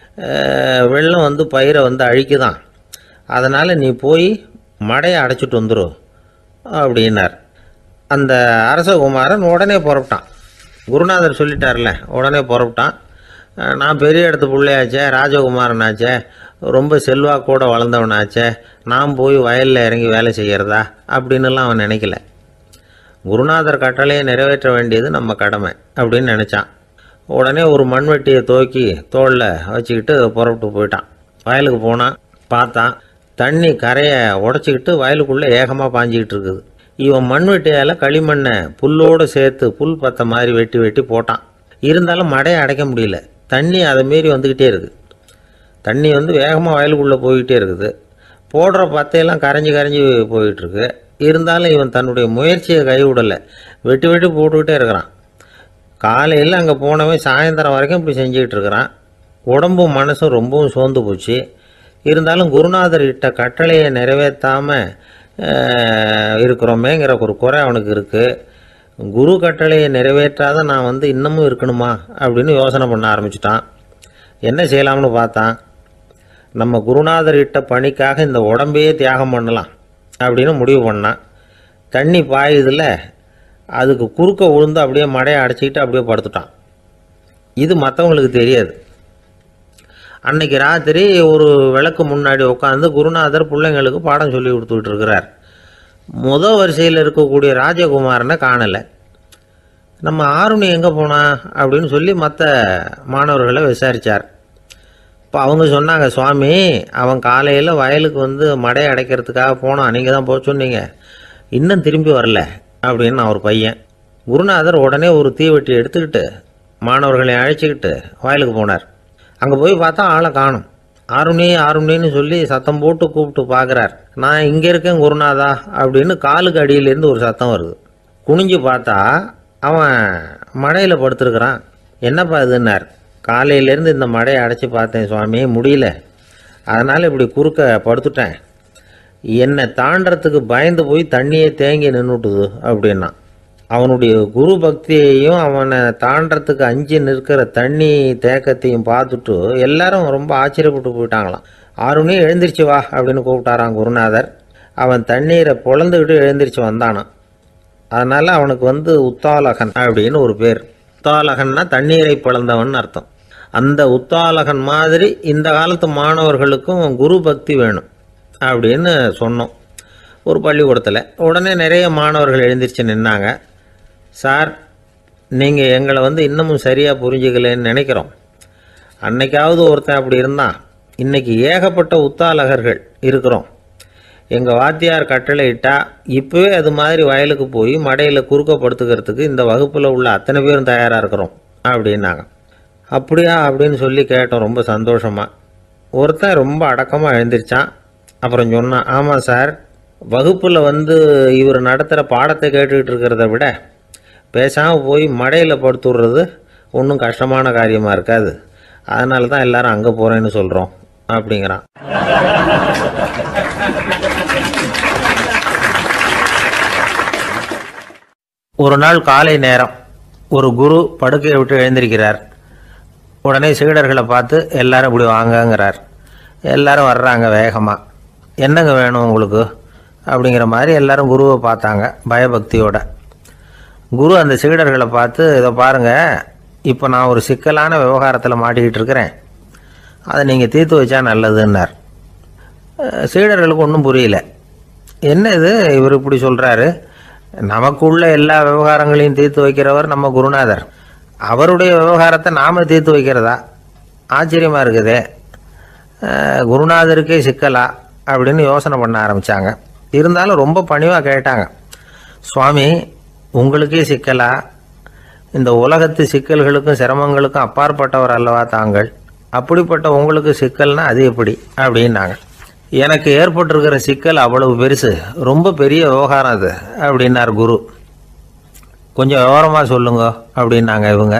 வெள்ளம் வந்து பயிரை வந்து அழிக்குதான், அதனால் நீ போய் மடையை அடைச்சிட்டு வந்துரு அப்படின்னார். அந்த அரசகுமாரன் உடனே புறப்பட்டான். குருநாதர் சொல்லிட்டார்ல, உடனே புறப்பட்டான். நான் பெரிய இடத்து பிள்ளையாச்சே, ராஜகுமாரனாச்சே, ரொம்ப செல்வாக்கூட வளர்ந்தவனாச்சே, நான் போய் வயலில் இறங்கி வேலை செய்கிறதா அப்படின்னுலாம் அவன் நினைக்கல. குருநாதர் கட்டளையை நிறைவேற்ற வேண்டியது நம்ம கடமை அப்படின்னு நினச்சான். உடனே ஒரு மண்வெட்டியை தூக்கி தோளில் வச்சுக்கிட்டு புறப்பட்டு போயிட்டான். வயலுக்கு போனான். பார்த்தான், தண்ணி கரையை உடச்சிக்கிட்டு வயலுக்குள்ளே ஏகமாக பாஞ்சிக்கிட்டு இருக்குது. இவன் மண்வெட்டியால் களிமண்ணை புல்லோடு சேர்த்து புல் பற்ற மாதிரி வெட்டி வெட்டி போட்டான். இருந்தாலும் மடையை அடைக்க முடியல. தண்ணி அதை மீறி வந்துக்கிட்டே இருக்குது. தண்ணி வந்து வேகமாக வயலுக்குள்ளே போய்கிட்டே இருக்குது. போடுற பத்தையெல்லாம் கரைஞ்சி கரைஞ்சி போயிட்டுருக்கு. இருந்தாலும் இவன் தன்னுடைய முயற்சியை கைவிடலை. வெட்டி வெட்டி போட்டுக்கிட்டே இருக்கிறான். காலையில் அங்கே போனவன் சாயந்தரம் வரைக்கும் இப்படி செஞ்சுக்கிட்டு இருக்கிறான். உடம்பும் மனசும் ரொம்பவும் சோர்ந்து போச்சு. இருந்தாலும் குருநாதர் இட்ட கட்டளையை நிறைவேற்றாமல் இருக்கிறோமேங்கிற ஒரு குறை அவனுக்கு இருக்குது. குரு கட்டளையை நிறைவேற்றாத நான் வந்து இன்னமும் இருக்கணுமா அப்படின்னு யோசனை பண்ண ஆரம்பிச்சிட்டான். என்ன செய்யலாம்னு பார்த்தான். நம்ம குருநாதர் இட்ட பணிக்காக இந்த உடம்பையே தியாகம் பண்ணலாம் அப்படின்னு முடிவு பண்ணான். தண்ணி பாயுதில் அதுக்கு குறுக்க விழுந்து அப்படியே மடையை அடைச்சிக்கிட்டு அப்படியே படுத்துட்டான். இது மற்றவங்களுக்கு தெரியாது. அன்னைக்கு ராத்திரி ஒரு விளக்கு முன்னாடி உட்காந்து குருநாதர் பிள்ளைங்களுக்கு பாடம் சொல்லி கொடுத்துக்கிட்டு இருக்கிறார். முதல் வரிசையில் இருக்கக்கூடிய ராஜகுமாரனை காணலை. நம்ம ஆருணி எங்கே போனா அப்படின்னு சொல்லி மற்ற மாணவர்களை விசாரித்தார். இப்போ அவங்க சொன்னாங்க, சுவாமி அவன் காலையில் வயலுக்கு வந்து மடையை அடைக்கிறதுக்காக போனான், நீங்கள் தான் போக சொன்னீங்க, இன்னும் திரும்பி வரல அப்படின்னு அவர் பையன். குருநாதர் உடனே ஒரு தீவெட்டி எடுத்துக்கிட்டு மாணவர்களை அழைச்சிக்கிட்டு வயலுக்கு போனார். அங்கே போய் பார்த்தா ஆளை காணும். ஆருணி ஆருணின்னு சொல்லி சத்தம் போட்டு கூப்பிட்டு பார்க்குறார். நான் இங்கே இருக்கேன் குருநாதா அப்படின்னு காலுக்கு அடியிலேருந்து ஒரு சத்தம் வருது. குனிஞ்சு பார்த்தா அவன் மடையில் படுத்துருக்கிறான். என்னப்பா இதுன்னார். காலையிலேருந்து இந்த மடையை அடைச்சி பார்த்தேன் சுவாமி, முடியல, அதனால் இப்படி குறுக்க படுத்துட்டேன். என்னை தாண்டறதுக்கு பயந்து போய் தண்ணியே தேங்கி நின்றுட்டுது அப்படின்னா. அவனுடைய குரு பக்தியையும் அவனை தாண்டறதுக்கு அஞ்சு நிற்கிற தண்ணி தேக்கத்தையும் பார்த்துட்டு எல்லாரும் ரொம்ப ஆச்சரியப்பட்டு போயிட்டாங்களாம். ஆருணி எழுந்திரிச்சு வா அப்படின்னு கூப்பிட்டாரான் குருநாதர். அவன் தண்ணீரை பொழந்துக்கிட்டு எழுந்திரிச்சு வந்தானான். அதனால் அவனுக்கு வந்து உத்தாலகன் அப்படின்னு ஒரு பேர். உத்தாலகன்னா தண்ணீரை பிளந்தவன் அர்த்தம். அந்த உத்தாலகன் மாதிரி இந்த காலத்து மாணவர்களுக்கும் குரு பக்தி வேணும் அப்படின்னு சொன்னோம் ஒரு பள்ளிக்கூடத்தில். உடனே நிறைய மாணவர்கள் எழுந்திரிச்சு நின்னாங்க. சார், நீங்கள் எங்களை வந்து இன்னமும் சரியாக புரிஞ்சுக்கலன்னு நினைக்கிறோம். அன்னைக்காவது ஒருத்தன் அப்படி இருந்தான், இன்றைக்கி ஏகப்பட்ட உத்தாலகர்கள் இருக்கிறோம். எங்கள் வாத்தியார் கட்டளை இட்டால் இப்போவே அது மாதிரி வயலுக்கு போய் மடையில் குறுக்கப்படுத்துக்கிறதுக்கு இந்த வகுப்பில் உள்ள அத்தனை பேரும் தயாராக இருக்கிறோம் அப்படின்னாங்க. அப்படியா அப்படின்னு சொல்லி கேட்டோம் ரொம்ப சந்தோஷமாக. ஒருத்தன் ரொம்ப அடக்கமாக எழுந்திரிச்சான். அப்புறம் சொன்னான், ஆமாம் சார், வகுப்பில் வந்து இவர் நடத்துகிற பாடத்தை கேட்டுக்கிட்டு இருக்கிறத விட பேசாமல் போய் மடையில் படுத்துடுறது ஒன்றும் கஷ்டமான காரியமாக இருக்காது, அதனால தான் எல்லாரும் அங்கே போகிறேன்னு சொல்கிறோம் அப்படிங்கிறான். ஒரு நாள் காலை நேரம் ஒரு குரு படுக்கையை விட்டு எழுந்திருக்கிறார். உடனே சீடர்களை பார்த்து எல்லாரும் இப்படி வாங்கங்கிறார். எல்லாரும் வர்றாங்க வேகமாக. என்னங்க வேணும் உங்களுக்கு அப்படிங்கிற மாதிரி எல்லாரும் குருவை பார்த்தாங்க பயபக்தியோட. குரு அந்த சீடர்களை பார்த்து, இதை பாருங்கள், இப்போ நான் ஒரு சிக்கலான விவகாரத்தில் மாட்டிக்கிட்டு இருக்கிறேன், அதை நீங்கள் தீர்த்து வச்சா நல்லதுன்னார். சீடர்களுக்கு ஒன்றும் புரியல. என்ன இது இவர் இப்படி சொல்கிறாரு, நமக்குள்ள எல்லா விவகாரங்களையும் தீர்த்து வைக்கிறவர் நம்ம குருநாதர், அவருடைய விவகாரத்தை நாம் தீர்த்து வைக்கிறதா, ஆச்சரியமாக இருக்குதே, குருநாதருக்கே சிக்கலா அப்படின்னு யோசனை பண்ண ஆரம்பித்தாங்க. இருந்தாலும் ரொம்ப பணிவாக கேட்டாங்க, சுவாமி உங்களுக்கே சிக்கலா? இந்த உலகத்து சிக்கல்களுக்கும் சிரமங்களுக்கும் அப்பாற்பட்டவர் அல்லவா தாங்கள், அப்படிப்பட்ட உங்களுக்கு சிக்கல்னா அது எப்படி அப்படின்னாங்க. எனக்கு ஏற்பட்டிருக்கிற சிக்கல் அவ்வளவு பெருசு, ரொம்ப பெரிய விவகாரம் அது அப்படின்னார் குரு. கொஞ்சம் விவரமாக சொல்லுங்க அப்படின்னாங்க இவங்க.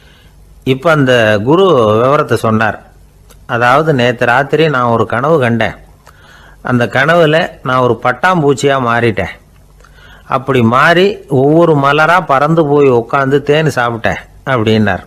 இப்போ அந்த குரு விவரத்தை சொன்னார். அதாவது நேற்று ராத்திரி நான் ஒரு கனவு கண்டேன். அந்த கனவில் நான் ஒரு பட்டாம்பூச்சியாக மாறிட்டேன். அப்படி மாறி ஒவ்வொரு மலராக பறந்து போய் உட்காந்து தேன் சாப்பிட்டேன் அப்படின்னார்.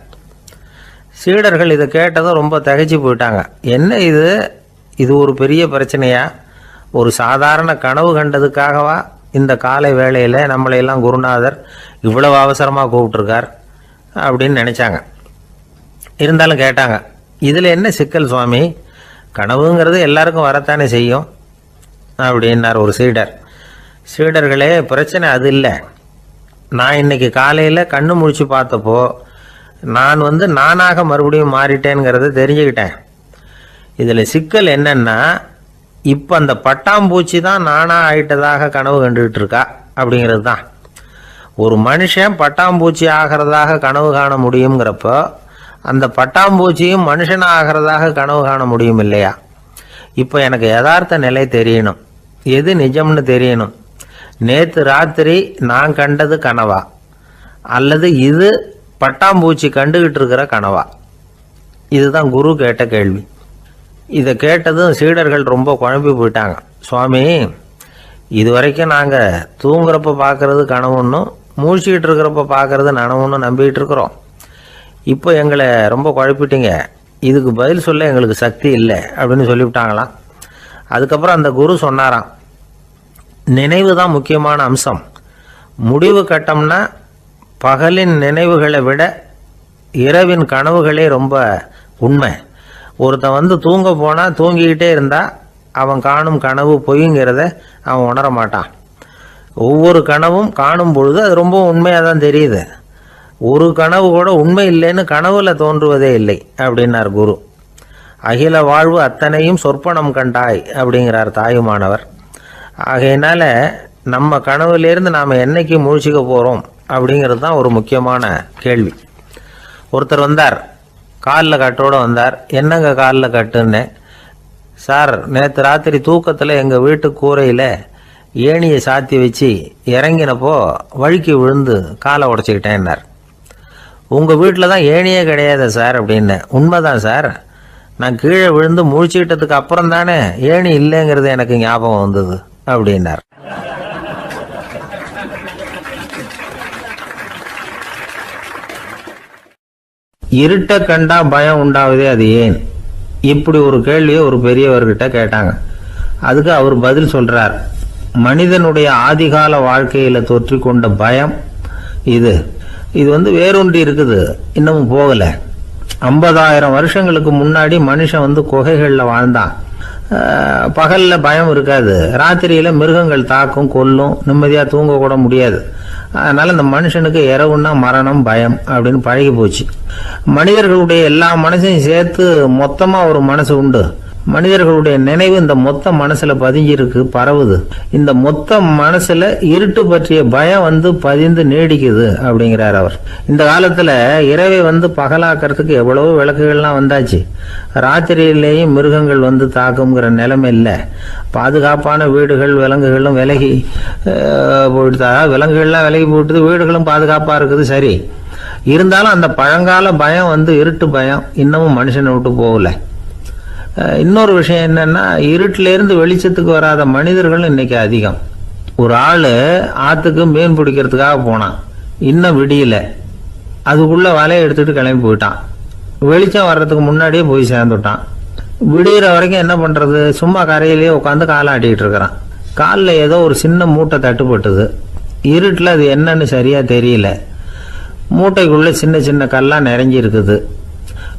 சீடர்கள் இதை கேட்டதும் ரொம்ப திகைச்சு போயிட்டாங்க. என்ன இது, இது ஒரு பெரிய பிரச்சனையா? ஒரு சாதாரண கனவு கண்டதுக்காகவா இந்த காலை வேளையில் நம்மளையெல்லாம் குருநாதர் இவ்வளவு அவசரமாக கூப்பிட்டுருக்கார் அப்படின்னு நினச்சாங்க. இருந்தாலும் கேட்டாங்க, இதில் என்ன சிக்கல் சுவாமி? கனவுங்கிறது எல்லாருக்கும் வரத்தானே செய்யும் அப்படின்னார் ஒரு சீடர். சீடர்களே, பிரச்சனை அது இல்லை. நான் இன்னைக்கு காலையில் கண்ணு முழிச்சு பார்த்தப்போ நான் நானாக மறுபடியும் மாறிட்டேங்கிறத தெரிஞ்சுக்கிட்டேன். இதில் சிக்கல் என்னன்னா, இப்போ அந்த பட்டாம்பூச்சி தான் நானாக ஆயிட்டதாக கனவு கண்டுகிட்டு இருக்கா அப்படிங்கிறது தான். ஒரு மனுஷன் பட்டாம்பூச்சி ஆகிறதாக கனவு காண முடியுங்கிறப்போ அந்த பட்டாம்பூச்சியும் மனுஷனாக ஆகிறதாக கனவு காண முடியும் இல்லையா? இப்போ எனக்கு யதார்த்த நிலை தெரியணும், எது நிஜம்னு தெரியணும். நேற்று ராத்திரி நான் கண்டது கனவா, அல்லது இது பட்டாம்பூச்சி கண்டுகிட்டு இருக்கிற கனவா? இதுதான் குரு கேட்ட கேள்வி. இதை கேட்டதும் சீடர்கள் ரொம்ப குழம்பி போயிட்டாங்க. சுவாமி, இது வரைக்கும் நாங்கள் தூங்குறப்ப பார்க்கறது கனவுன்னும் மூழ்கிட்டு இருக்கிறப்ப பார்க்கறது நனவுன்னு நம்பிக்கிட்டு இருக்கிறோம். இப்போ எங்களை ரொம்ப குழப்பிட்டீங்க, இதுக்கு பதில் சொல்ல எங்களுக்கு சக்தி இல்லை அப்படின்னு சொல்லிவிட்டாங்களாம். அதுக்கப்புறம் அந்த குரு சொன்னாராம், நினைவு தான் முக்கியமான அம்சம். முடிவு கட்டம்னா பகலின் நினைவுகளை விட இரவின் கனவுகளே ரொம்ப உண்மை. ஒருத்தன் தூங்க போனால் தூங்கிக்கிட்டே இருந்தால் அவன் காணும் கனவு பொய்ங்கிறத அவன் உணர மாட்டான். ஒவ்வொரு கனவும் காணும் பொழுது அது ரொம்ப உண்மையாக தான் தெரியுது. ஒரு கனவு கூட உண்மை இல்லைன்னு கனவுல தோன்றுவதே இல்லை அப்படின்னார் குரு. அகில வாழ்வு அத்தனையும் சொற்பனம் கண்டாய் அப்படிங்கிறார் தாயுமானவர். ஆகையினால நம்ம கனவுலேருந்து நாம் என்னைக்கு முழிச்சிக்க போகிறோம் அப்படிங்கிறது தான் ஒரு முக்கியமான கேள்வி. ஒருத்தர் வந்தார், காலில் கட்டோடு வந்தார். என்னங்க காலில் கட்டுன்னு? சார், நேற்று ராத்திரி தூக்கத்தில் எங்கள் வீட்டு கூரையில் ஏணியை சாத்தி வச்சு இறங்கினப்போ வழுக்கி விழுந்து காலை உடச்சிக்கிட்டேன்னார். உங்கள் வீட்டில் தான் ஏணியே கிடையாது சார் அப்படின்னு. உண்மைதான் சார், நான் கீழே விழுந்து முழிச்சுக்கிட்டதுக்கு அப்புறம் தானே ஏணி இல்லைங்கிறது எனக்கு ஞாபகம் வந்தது அப்படின்னார். இருட்ட கண்டா பயம் உண்டாவதே அது ஏன்? இப்படி ஒரு கேள்வியை ஒரு பெரியவர்கிட்ட கேட்டாங்க. அதுக்கு அவர் பதில் சொல்றார், மனிதனுடைய ஆதிகால வாழ்க்கையில தொற்றிக்கொண்ட பயம் இது வேரூன்றி இருக்குது, இன்னமும் போகல. 50,000 வருஷங்களுக்கு முன்னாடி மனுஷன் குகைகளில் வாழ்ந்தான். பகல்ல பயம் இருக்காது, ராத்திரியில மிருகங்கள் தாக்கும் கொல்லும், நிம்மதியா தூங்க கூட முடியாது. அதனால இந்த மனுஷனுக்கு இரவுன்னா மரணம் பயம் அப்படின்னு பழகி போச்சு. மனிதர்களுடைய எல்லா மனசையும் சேர்த்து மொத்தமா ஒரு மனசு உண்டு. மனிதர்களுடைய நினைவு இந்த மொத்த மனசுல பதிஞ்சிருக்கு, பரவுது. இந்த மொத்த மனசுல இருட்டு பற்றிய பயம் பதிந்து நீடிக்குது அப்படிங்கிறார் அவர். இந்த காலத்துல இரவை பகலாக்கிறதுக்கு எவ்வளவோ விளக்குகள்லாம் வந்தாச்சு. ராத்திரியிலேயும் மிருகங்கள் தாக்குங்கிற நிலைமை இல்லை. பாதுகாப்பான வீடுகள் விலங்குகளும் விலகி போயிட்டு, விலங்குகள்லாம் விலகி போயிட்டு, வீடுகளும் பாதுகாப்பா இருக்குது. சரி, இருந்தாலும் அந்த பழங்கால பயம் இருட்டு பயம் இன்னமும் மனுஷனை விட்டு போகல. இன்னொரு விஷயம் என்னன்னா, இருட்டிலேருந்து வெளிச்சத்துக்கு வராத மனிதர்கள் இன்னைக்கு அதிகம். ஒரு ஆள் ஆற்றுக்கு மீன் பிடிக்கிறதுக்காக போனான், இன்னும் விடியல. அதுக்குள்ள வலையை எடுத்துட்டு கிளம்பி போயிட்டான். வெளிச்சம் வர்றதுக்கு முன்னாடியே போய் சேர்ந்துட்டான். விடிகிற வரைக்கும் என்ன பண்றது, சும்மா கரையிலேயே உட்காந்து காலாட்டிக்கிட்டு இருக்கிறான். காலில் ஏதோ ஒரு சின்ன மூட்டை தட்டுப்பட்டுது. இருட்டில் அது என்னன்னு சரியா தெரியல. மூட்டைக்குள்ள சின்ன சின்ன கல்லாம் நிறைஞ்சி இருக்குது.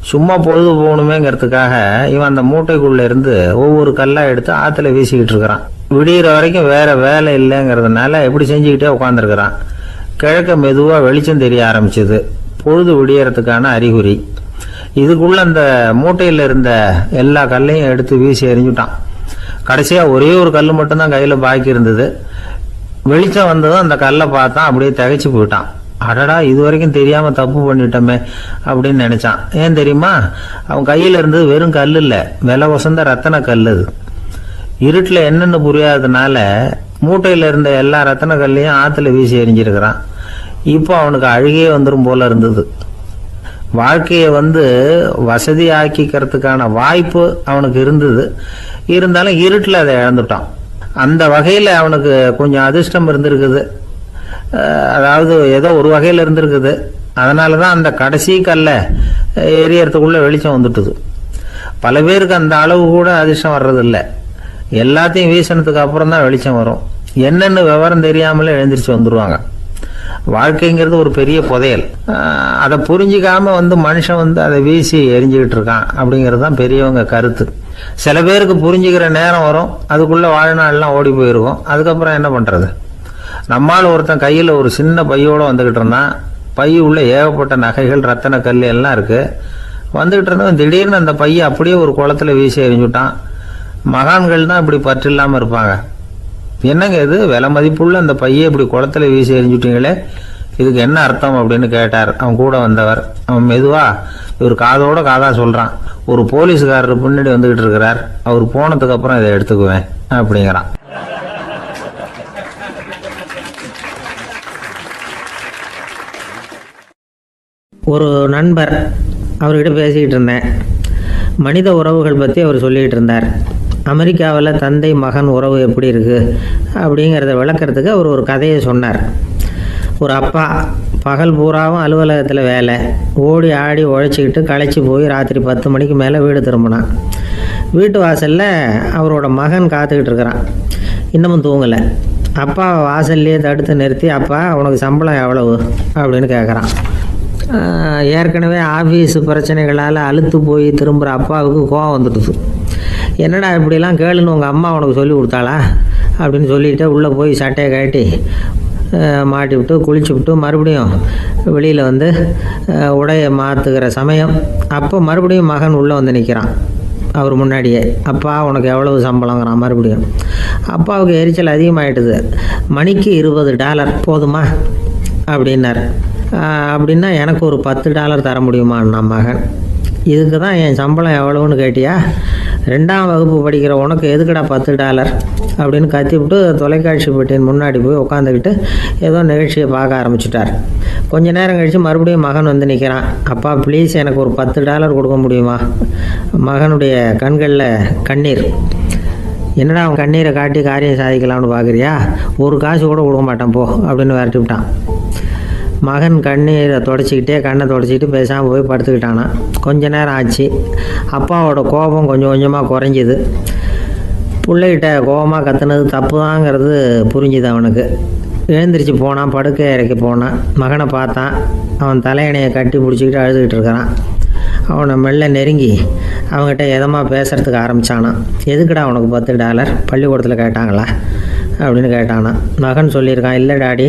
சும்மா பொழுது போகணுமேங்கிறதுக்காக இவன் அந்த மூட்டைக்குள்ளே இருந்து ஒவ்வொரு கல்லாக எடுத்து ஆற்றுல வீசிக்கிட்டு இருக்கிறான். விடிகிற வரைக்கும் வேறு வேலை இல்லைங்கிறதுனால எப்படி செஞ்சுக்கிட்டே உட்காந்துருக்கிறான். கிழக்க மெதுவாக வெளிச்சம் தெரிய ஆரம்பிச்சது. பொழுது விடியறதுக்கான அறிகுறி. இதுக்குள்ளே அந்த மூட்டையில் இருந்த எல்லா கல்லையும் எடுத்து வீசி எறிஞ்சுட்டான். கடைசியாக ஒரே ஒரு கல் மட்டும்தான் கையில் பாக்கி இருந்தது. வெளிச்சம் வந்ததும் அந்த கல்லை பார்த்தான். அப்படியே திகைச்சு போயிட்டான். அடடா, இது வரைக்கும் தெரியாமல் தப்பு பண்ணிட்டோமே அப்படின்னு நினச்சான். ஏன் தெரியுமா? அவன் கையில் இருந்தது வெறும் கல் இல்லை, விலை வசந்த ரத்தன கல். அது இருட்டில் என்னென்னு புரியாததுனால மூட்டையில் இருந்த எல்லா ரத்தன கல்லையும் ஆற்றுல வீசி எறிஞ்சிருக்கிறான். இப்போ அவனுக்கு அழுகையே வந்துடும் போல இருந்தது. வாழ்க்கையை வசதி ஆக்கிக்கிறதுக்கான வாய்ப்பு அவனுக்கு இருந்தது. இருந்தாலும் இருட்டில் அதை இழந்துட்டான். அந்த வகையில் அவனுக்கு கொஞ்சம் அதிர்ஷ்டம் இருந்திருக்குது. அதாவது ஏதோ ஒரு வகையில் இருந்திருக்குது. அதனால தான் அந்த கடைசி கல்லை எரியறதுக்குள்ளே வெளிச்சம் வந்துட்டுது. பல பேருக்கு அந்த அளவு கூட அதிர்ஷ்டம் வர்றதில்லை. எல்லாத்தையும் வீசினதுக்கு அப்புறம் தான் வெளிச்சம் வரும். என்னென்னு விவரம் தெரியாமலே எழுந்திரிச்சு வந்துடுவாங்க. வாழ்க்கைங்கிறது ஒரு பெரிய புதையல். அதை புரிஞ்சிக்காம மனுஷன் அதை வீசி எரிஞ்சுக்கிட்டு இருக்கான் அப்படிங்கிறது தான் பெரியவங்க கருத்து. சில பேருக்கு புரிஞ்சுக்கிற நேரம் வரும், அதுக்குள்ளே வாழ்நாள்லாம் ஓடி போயிருக்கும். அதுக்கப்புறம் என்ன பண்ணுறது? நம்மால் ஒருத்தன் கையில் ஒரு சின்ன பையோடு வந்துக்கிட்டு இருந்தான். பை உள்ள ஏகப்பட்ட நகைகள், ரத்தன கல் எல்லாம் இருக்குது. வந்துக்கிட்டு இருந்தவன் திடீர்னு அந்த பையை அப்படியே ஒரு குளத்தில் வீசி எறிஞ்சுட்டான். மகான்கள் தான் இப்படி பற்று இல்லாமல் இருப்பாங்க. என்னங்க இது, விலை மதிப்புள்ள அந்த பையை இப்படி குளத்தில் வீசி எறிஞ்சுட்டீங்களே, இதுக்கு என்ன அர்த்தம் அப்படின்னு கேட்டார் அவன் கூட வந்தவர். அவன் மெதுவா இவர் காதோட காதா சொல்கிறான். ஒரு போலீஸ்காரர் பின்னாடி வந்துக்கிட்டு இருக்கிறார், அவர் போனதுக்கு அப்புறம் இதை எடுத்துக்குவேன் அப்படிங்கிறான். ஒரு நண்பர், அவர்கிட்ட பேசிக்கிட்டு இருந்தேன். மனித உறவுகள் பற்றி அவர் சொல்லிகிட்டு இருந்தார். அமெரிக்காவில் தந்தை மகன் உறவு எப்படி இருக்குது அப்படிங்கிறத விளக்கிறதுக்கு அவர் ஒரு கதையை சொன்னார். ஒரு அப்பா பகல் பூராவும் அலுவலகத்தில் வேலை, ஓடி ஆடி உழைச்சிக்கிட்டு களைச்சி போய் ராத்திரி 10 மணிக்கு மேலே வீடு திரும்பினான். வீட்டு வாசலில் அவரோட மகன் காத்துக்கிட்டு இருக்கிறான். இன்னமும் தூங்கலை. அப்பா வாசல்லையே தடுத்து நிறுத்தி, அப்பா உனக்கு சம்பளம் எவ்வளவு அப்படின்னு கேட்குறான். ஏற்கனவே ஆஃபீஸு பிரச்சனைகளால் அழுத்து போய் திரும்புகிற அப்பாவுக்கு கோவம் வந்துடுது. என்னடா இப்படிலாம் கேளுன்னு உங்கள் அம்மா உனக்கு சொல்லி கொடுத்தாளா அப்படின்னு சொல்லிவிட்டு உள்ளே போய் சட்டையை கட்டி மாட்டி விட்டு குளிச்சு விட்டு மறுபடியும் வெளியில் உடையை மாற்றுகிற சமயம் அப்போ மறுபடியும் மகன் உள்ளே நிற்கிறான் அவர் முன்னாடியே. அப்பா உனக்கு எவ்வளவு சம்பளங்கிறான் மறுபடியும். அப்பாவுக்கு எரிச்சல் அதிகமாகிட்டுது. மணிக்கு $20 போதுமா அப்படின்னார். அப்படின்னா எனக்கு ஒரு $10 தர முடியுமான்னா மகன். இதுக்கு தான் என் சம்பளம் எவ்வளோன்னு கேட்டியா? 2ஆம் வகுப்பு படிக்கிற உனக்கு எதுக்குடா $10 அப்படின்னு கத்திவிட்டு தொலைக்காட்சி பெட்டியின் முன்னாடி போய் உட்காந்துக்கிட்டு ஏதோ நிகழ்ச்சியை பார்க்க ஆரம்பிச்சிட்டார். கொஞ்ச நேரம் கழித்து மறுபடியும் மகன் நிற்கிறான். அப்பா ப்ளீஸ் எனக்கு ஒரு $10 கொடுக்க முடியுமா? மகனுடைய கண்களில் கண்ணீர். என்னடா அவன் கண்ணீரை காட்டி காரியம் சாதிக்கலாம்னு பார்க்குறியா? ஒரு காசு கூட கொடுக்க மாட்டான் போ அப்படின்னு விரட்டி விட்டான். மகன் கண்ணீரை தொடச்சிக்கிட்டே கண்ணை தொடச்சிக்கிட்டு பேசாமல் போய் படுத்துக்கிட்டானா. கொஞ்ச நேரம் ஆச்சு. அப்பாவோட கோபம் கொஞ்சம் கொஞ்சமாக குறைஞ்சிது. பிள்ளைகிட்ட கோபமாக கத்துனது தப்பு தாங்கிறது புரிஞ்சுது அவனுக்கு. எழுந்திரிச்சு போனான், படுக்கை இறக்கி போனான். மகனை பார்த்தான். அவன் தலையணையை கட்டி பிடிச்சிக்கிட்டு அழுதுகிட்டு இருக்கிறான். அவனை மெல்ல நெருங்கி அவங்ககிட்ட எதமாக பேசுகிறதுக்கு ஆரம்பித்தானான். எதுக்குடா உனக்கு $10 பள்ளிக்கூடத்தில் கேட்டாங்களா அப்படின்னு கேட்டானான். மகன் சொல்லியிருக்கான், இல்லை டாடி,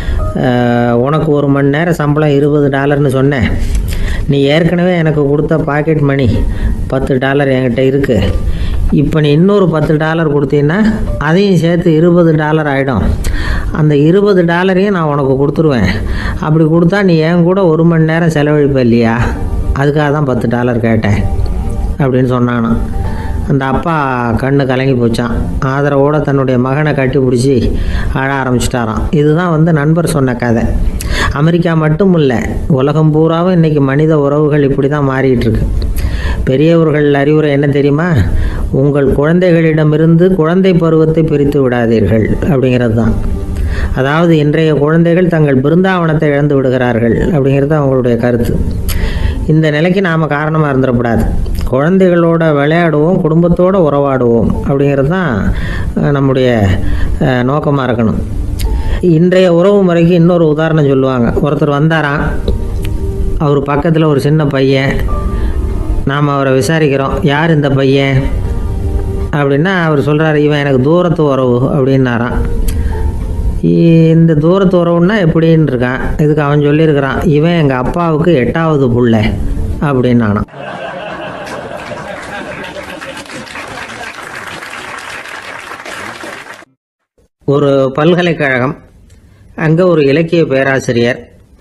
உனக்கு 1 மணி நேரம் சம்பளம் $20ன்னு சொன்னேன். நீ ஏற்கனவே எனக்கு கொடுத்த பாக்கெட் மணி $10 என்கிட்ட இருக்குது. இப்போ நீ இன்னொரு $10 கொடுத்தீங்கன்னா அதையும் சேர்த்து $20 ஆகிடும். அந்த $20 நான் உனக்கு கொடுத்துருவேன். அப்படி கொடுத்தா நீ என் கூட 1 மணி நேரம் செலவழிப்ப இல்லையா? அதுக்காக தான் $10 கேட்டேன் அப்படின்னு சொன்னானான். அந்த அப்பா கண்ணு கலங்கி போச்சான். ஆதரவோடு தன்னுடைய மகனை கட்டி பிடிச்சி அழ ஆரம்பிச்சிட்டாராம். இதுதான் நண்பர் சொன்ன கதை. அமெரிக்கா மட்டும் இல்லை, உலகம் பூராவும் இன்றைக்கி மனித உறவுகள் இப்படி தான் மாறிட்டு இருக்கு. பெரியவர்கள் அறிவுரை என்ன தெரியுமா? உங்கள் குழந்தைகளிடமிருந்து குழந்தை பருவத்தை பிரித்து விடாதீர்கள் அப்படிங்கிறது தான். அதாவது இன்றைய குழந்தைகள் தங்கள் பிருந்தாவனத்தை இழந்து விடுகிறார்கள் அப்படிங்கிறது அவங்களுடைய கருத்து. இந்த நிலைக்கு நாம் காரணமாக இருந்துடக்கூடாது. குழந்தைகளோட விளையாடுவோம், குடும்பத்தோடு உறவாடுவோம் அப்படிங்கிறது தான் நம்முடைய நோக்கமாக இருக்கணும். இன்றைய உறவு முறைக்கு இன்னொரு உதாரணம் சொல்லுவாங்க. ஒருத்தர் வந்தாராம். அவர் பக்கத்தில் ஒரு சின்ன பையன். நாம் அவரை விசாரிக்கிறோம், யார் இந்த பையன் அப்படின்னா அவர் சொல்கிறார், இவன் எனக்கு தூரத்து உறவு அப்படின்னாரான். இந்த தூரத்து உறவுன்னா எப்படின்னு இருக்கான். இதுக்கு அவன் சொல்லியிருக்கிறான், இவன் எங்கள் அப்பாவுக்கு 8வது புள்ள அப்படின்னானான். ஒரு பல்கலைக்கழகம், அங்கே ஒரு இலக்கிய பேராசிரியர்,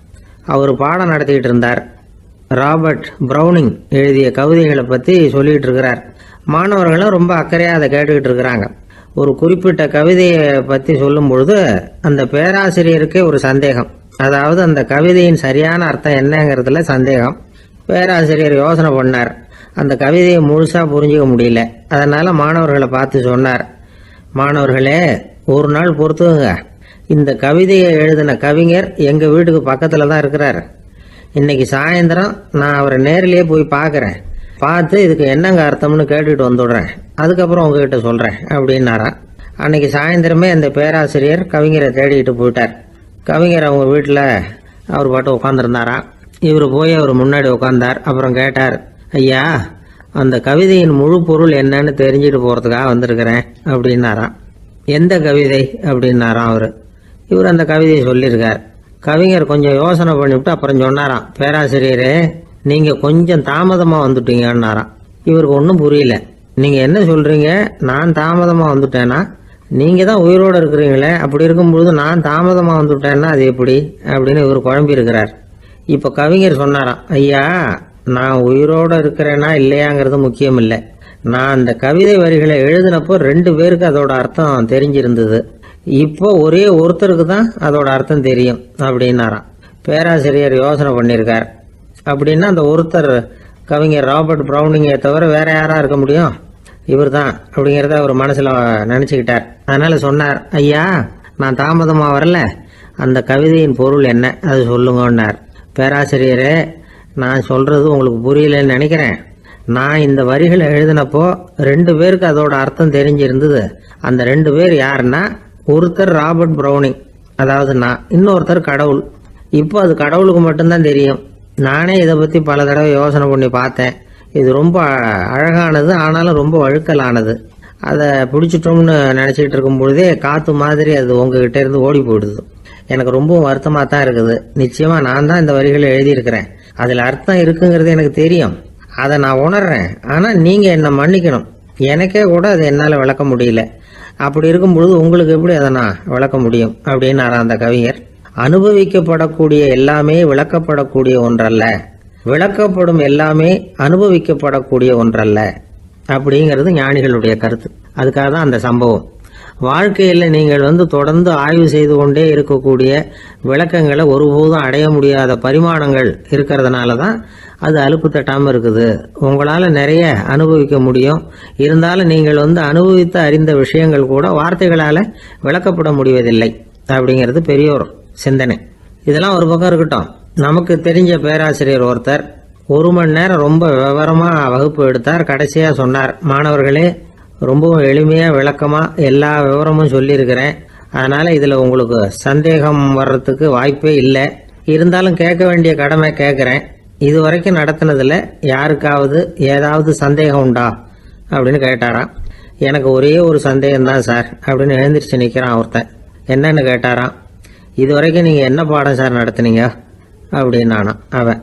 அவர் பாடம் நடத்திக்கிட்டு இருந்தார். ராபர்ட் ப்ரௌனிங் எழுதிய கவிதைகளை பற்றி சொல்லிகிட்டு இருக்கிறார். மாணவர்களும் ரொம்ப அக்கறையாக அதை கேட்டுக்கிட்டு இருக்கிறாங்க. ஒரு குறிப்பிட்ட கவிதையை பற்றி சொல்லும் பொழுது அந்த பேராசிரியருக்கே ஒரு சந்தேகம். அதாவது அந்த கவிதையின் சரியான அர்த்தம் என்னங்கிறதுல சந்தேகம். பேராசிரியர் யோசனை பண்ணார். அந்த கவிதையை முழுசாக புரிஞ்சிக்க முடியல. அதனால் மாணவர்களை பார்த்து சொன்னார், மாணவர்களே, ஒரு நாள் பொறுத்துங்க, இந்த கவிதையை எழுதின கவிஞர் எங்கள் வீட்டுக்கு பக்கத்தில் தான் இருக்கிறார். இன்னைக்கு சாயந்தரம் நான் அவரை நேரிலேயே போய் பார்க்குறேன். பார்த்து இதுக்கு என்னங்க அர்த்தம்னு கேட்டுட்டு வந்துடுறேன். அதுக்கப்புறம் உங்ககிட்ட சொல்கிறேன் அப்படின்னாராம். அன்னைக்கு சாயந்தரமே அந்த பேராசிரியர் கவிஞரை தேடிட்டு போயிட்டார். கவிஞர் அவங்க வீட்டில் அவர் பாட்டு உட்காந்துருந்தாராம். இவர் போய் அவர் முன்னாடி உட்காந்தார். அப்புறம் கேட்டார், ஐயா, அந்த கவிதையின் முழு பொருள் என்னன்னு தெரிஞ்சுட்டு போகிறதுக்காக வந்திருக்கிறேன் அப்படின்னாராம். எந்த கவிதை அப்படின்னாராம் அவர். இவர் அந்த கவிதையை சொல்லியிருக்கார். கவிஞர் கொஞ்சம் யோசனை பண்ணிவிட்டு அப்புறம் சொன்னாராம், பேராசிரியரே, நீங்கள் கொஞ்சம் தாமதமாக வந்துட்டீங்கன்னாராம். இவருக்கு ஒன்றும் புரியல. நீங்கள் என்ன சொல்கிறீங்க? நான் தாமதமாக வந்துட்டேன்னா? நீங்கள் தான் உயிரோடு இருக்கிறீங்களே, அப்படி இருக்கும்பொழுது நான் தாமதமாக வந்துட்டேன்னா அது எப்படி அப்படின்னு இவர் குழம்பி இருக்கிறார். இப்போ கவிஞர் சொன்னாராம், ஐயா, நான் உயிரோடு இருக்கிறேன்னா இல்லையாங்கிறது முக்கியம் இல்லை. நான் அந்த கவிதை வரிகளை எழுதினப்போ 2 பேருக்கு அதோட அர்த்தம் தெரிஞ்சிருந்தது. இப்போ ஒரே ஒருத்தருக்கு தான் அதோட அர்த்தம் தெரியும் அப்படின்னாராம். பேராசிரியர் யோசனை பண்ணியிருக்கார். அப்படின்னா அந்த ஒருத்தர் கவிஞர் ராபர்ட் ப்ரௌனிங்கை தவிர வேற யாரா இருக்க முடியும்? இவர் தான் அப்படிங்கிறத அவர் மனசில் நினச்சிக்கிட்டார். அதனால சொன்னார், ஐயா, நான் தாமதமாக வரல, அந்த கவிதையின் பொருள் என்ன அது சொல்லுங்கன்னார். பேராசிரியரே, நான் சொல்றது உங்களுக்கு புரியலன்னு நினைக்கிறேன். நான் இந்த வரிகளை எழுதினப்போ 2 பேருக்கு அதோட அர்த்தம் தெரிஞ்சிருந்தது. அந்த 2 பேர் யாருன்னா, ஒருத்தர் ராபர்ட் ப்ரௌனிங், அதாவது நான், இன்னொருத்தர் கடவுள். இப்போ அது கடவுளுக்கு மட்டும்தான் தெரியும். நானே இதை பற்றி பல தடவை யோசனை பண்ணி பார்த்தேன். இது ரொம்ப அழகானது, ஆனாலும் ரொம்ப வழுக்கலானது. அதை பிடிச்சிட்டோம்னு நினச்சிக்கிட்டு இருக்கும் பொழுதே காற்று மாதிரி அது உங்ககிட்ட இருந்து ஓடி போயிடுது. எனக்கு ரொம்பவும் வருத்தமாக தான் இருக்குது. நிச்சயமாக நான் தான் இந்த வரிகளை எழுதியிருக்கிறேன். அதில் அர்த்தம் இருக்குங்கிறது எனக்கு தெரியும். அதை நான் உணர்றேன். ஆனால் நீங்கள் என்னை மன்னிக்கணும். எனக்கே கூட அதை என்னால் விளக்க முடியல. அப்படி இருக்கும் பொழுது உங்களுக்கு எப்படி அதை நான் விளக்க முடியும் அப்படின்னாரா அந்த கவிஞர். அனுபவிக்கப்படக்கூடிய எல்லாமே விளக்கப்படக்கூடிய ஒன்றல்ல, விளக்கப்படும் எல்லாமே அனுபவிக்கப்படக்கூடிய ஒன்றல்ல அப்படிங்கிறது ஞானிகளுடைய கருத்து. அதுக்காக தான் அந்த சம்பவம். வாழ்க்கையில் நீங்கள் தொடர்ந்து ஆய்வு செய்து கொண்டே இருக்கக்கூடிய விளக்கங்களை ஒருபோதும் அடைய முடியாத பரிமாணங்கள் இருக்கிறதுனால தான் அது அலுப்பு தட்டாமல் இருக்குது. உங்களால் நிறைய அனுபவிக்க முடியும். இருந்தாலும் நீங்கள் அனுபவித்து அறிந்த விஷயங்கள் கூட வார்த்தைகளால் விளக்கப்பட முடிவதில்லை அப்படிங்கிறது பெரியோர் சிந்தனை. இதெல்லாம் ஒரு பக்கம் இருக்கட்டும். நமக்கு தெரிஞ்ச பேராசிரியர் ஒருத்தர் 1 மணி நேரம் ரொம்ப விவரமாக வகுப்பு எடுத்தார். கடைசியாக சொன்னார், மாணவர்களே, ரொம்பவும் எளிமையாக விளக்கமாக எல்லா விவரமும் சொல்லியிருக்கிறேன். அதனால் இதில் உங்களுக்கு சந்தேகம் வர்றதுக்கு வாய்ப்பே இல்லை. இருந்தாலும் கேட்க வேண்டிய கடமை கேட்குறேன். இது வரைக்கும் நடத்தினதில் யாருக்காவது ஏதாவது சந்தேகம் உண்டா அப்படின்னு கேட்டாராம். எனக்கு ஒரே ஒரு சந்தேகம்தான் சார் அப்படின்னு எழுந்திரிச்சு நிற்கிறான் ஒருத்தன். என்னன்னு கேட்டாராம். இது வரைக்கும் நீங்கள் என்ன பாடம் சார் நடத்துனீங்க அப்படின்னானா அவன்.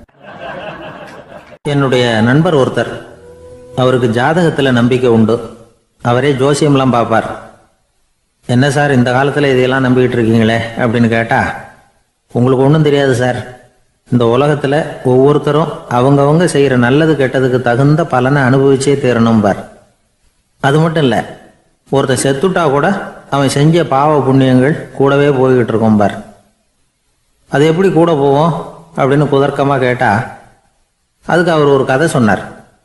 என்னுடைய நண்பர் ஒருத்தர், அவருக்கு ஜாதகத்தில் நம்பிக்கை உண்டு. அவரே ஜோசியம்லாம் பார்ப்பார். என்ன சார் இந்த காலத்தில் இதையெல்லாம் நம்பிக்கிட்டு இருக்கீங்களே அப்படின்னு கேட்டால், உங்களுக்கு ஒன்றும் தெரியாது சார். இந்த உலகத்தில் ஒவ்வொருத்தரும் அவங்கவங்க செய்கிற நல்லது கெட்டதுக்கு தகுந்த பலனை அனுபவிச்சே தீரணும் பார். அது மட்டும் இல்லை, ஒருத்தன் செத்துட்டா கூட அவன் செஞ்ச பாவ புண்ணியங்கள் கூடவே போய்கிட்டு இருக்கோம் பார். அது எப்படி கூட போவோம் அப்படின்னு குதர்க்கமாக கேட்டால், அதுக்கு அவர் ஒரு கதை சொன்னார்.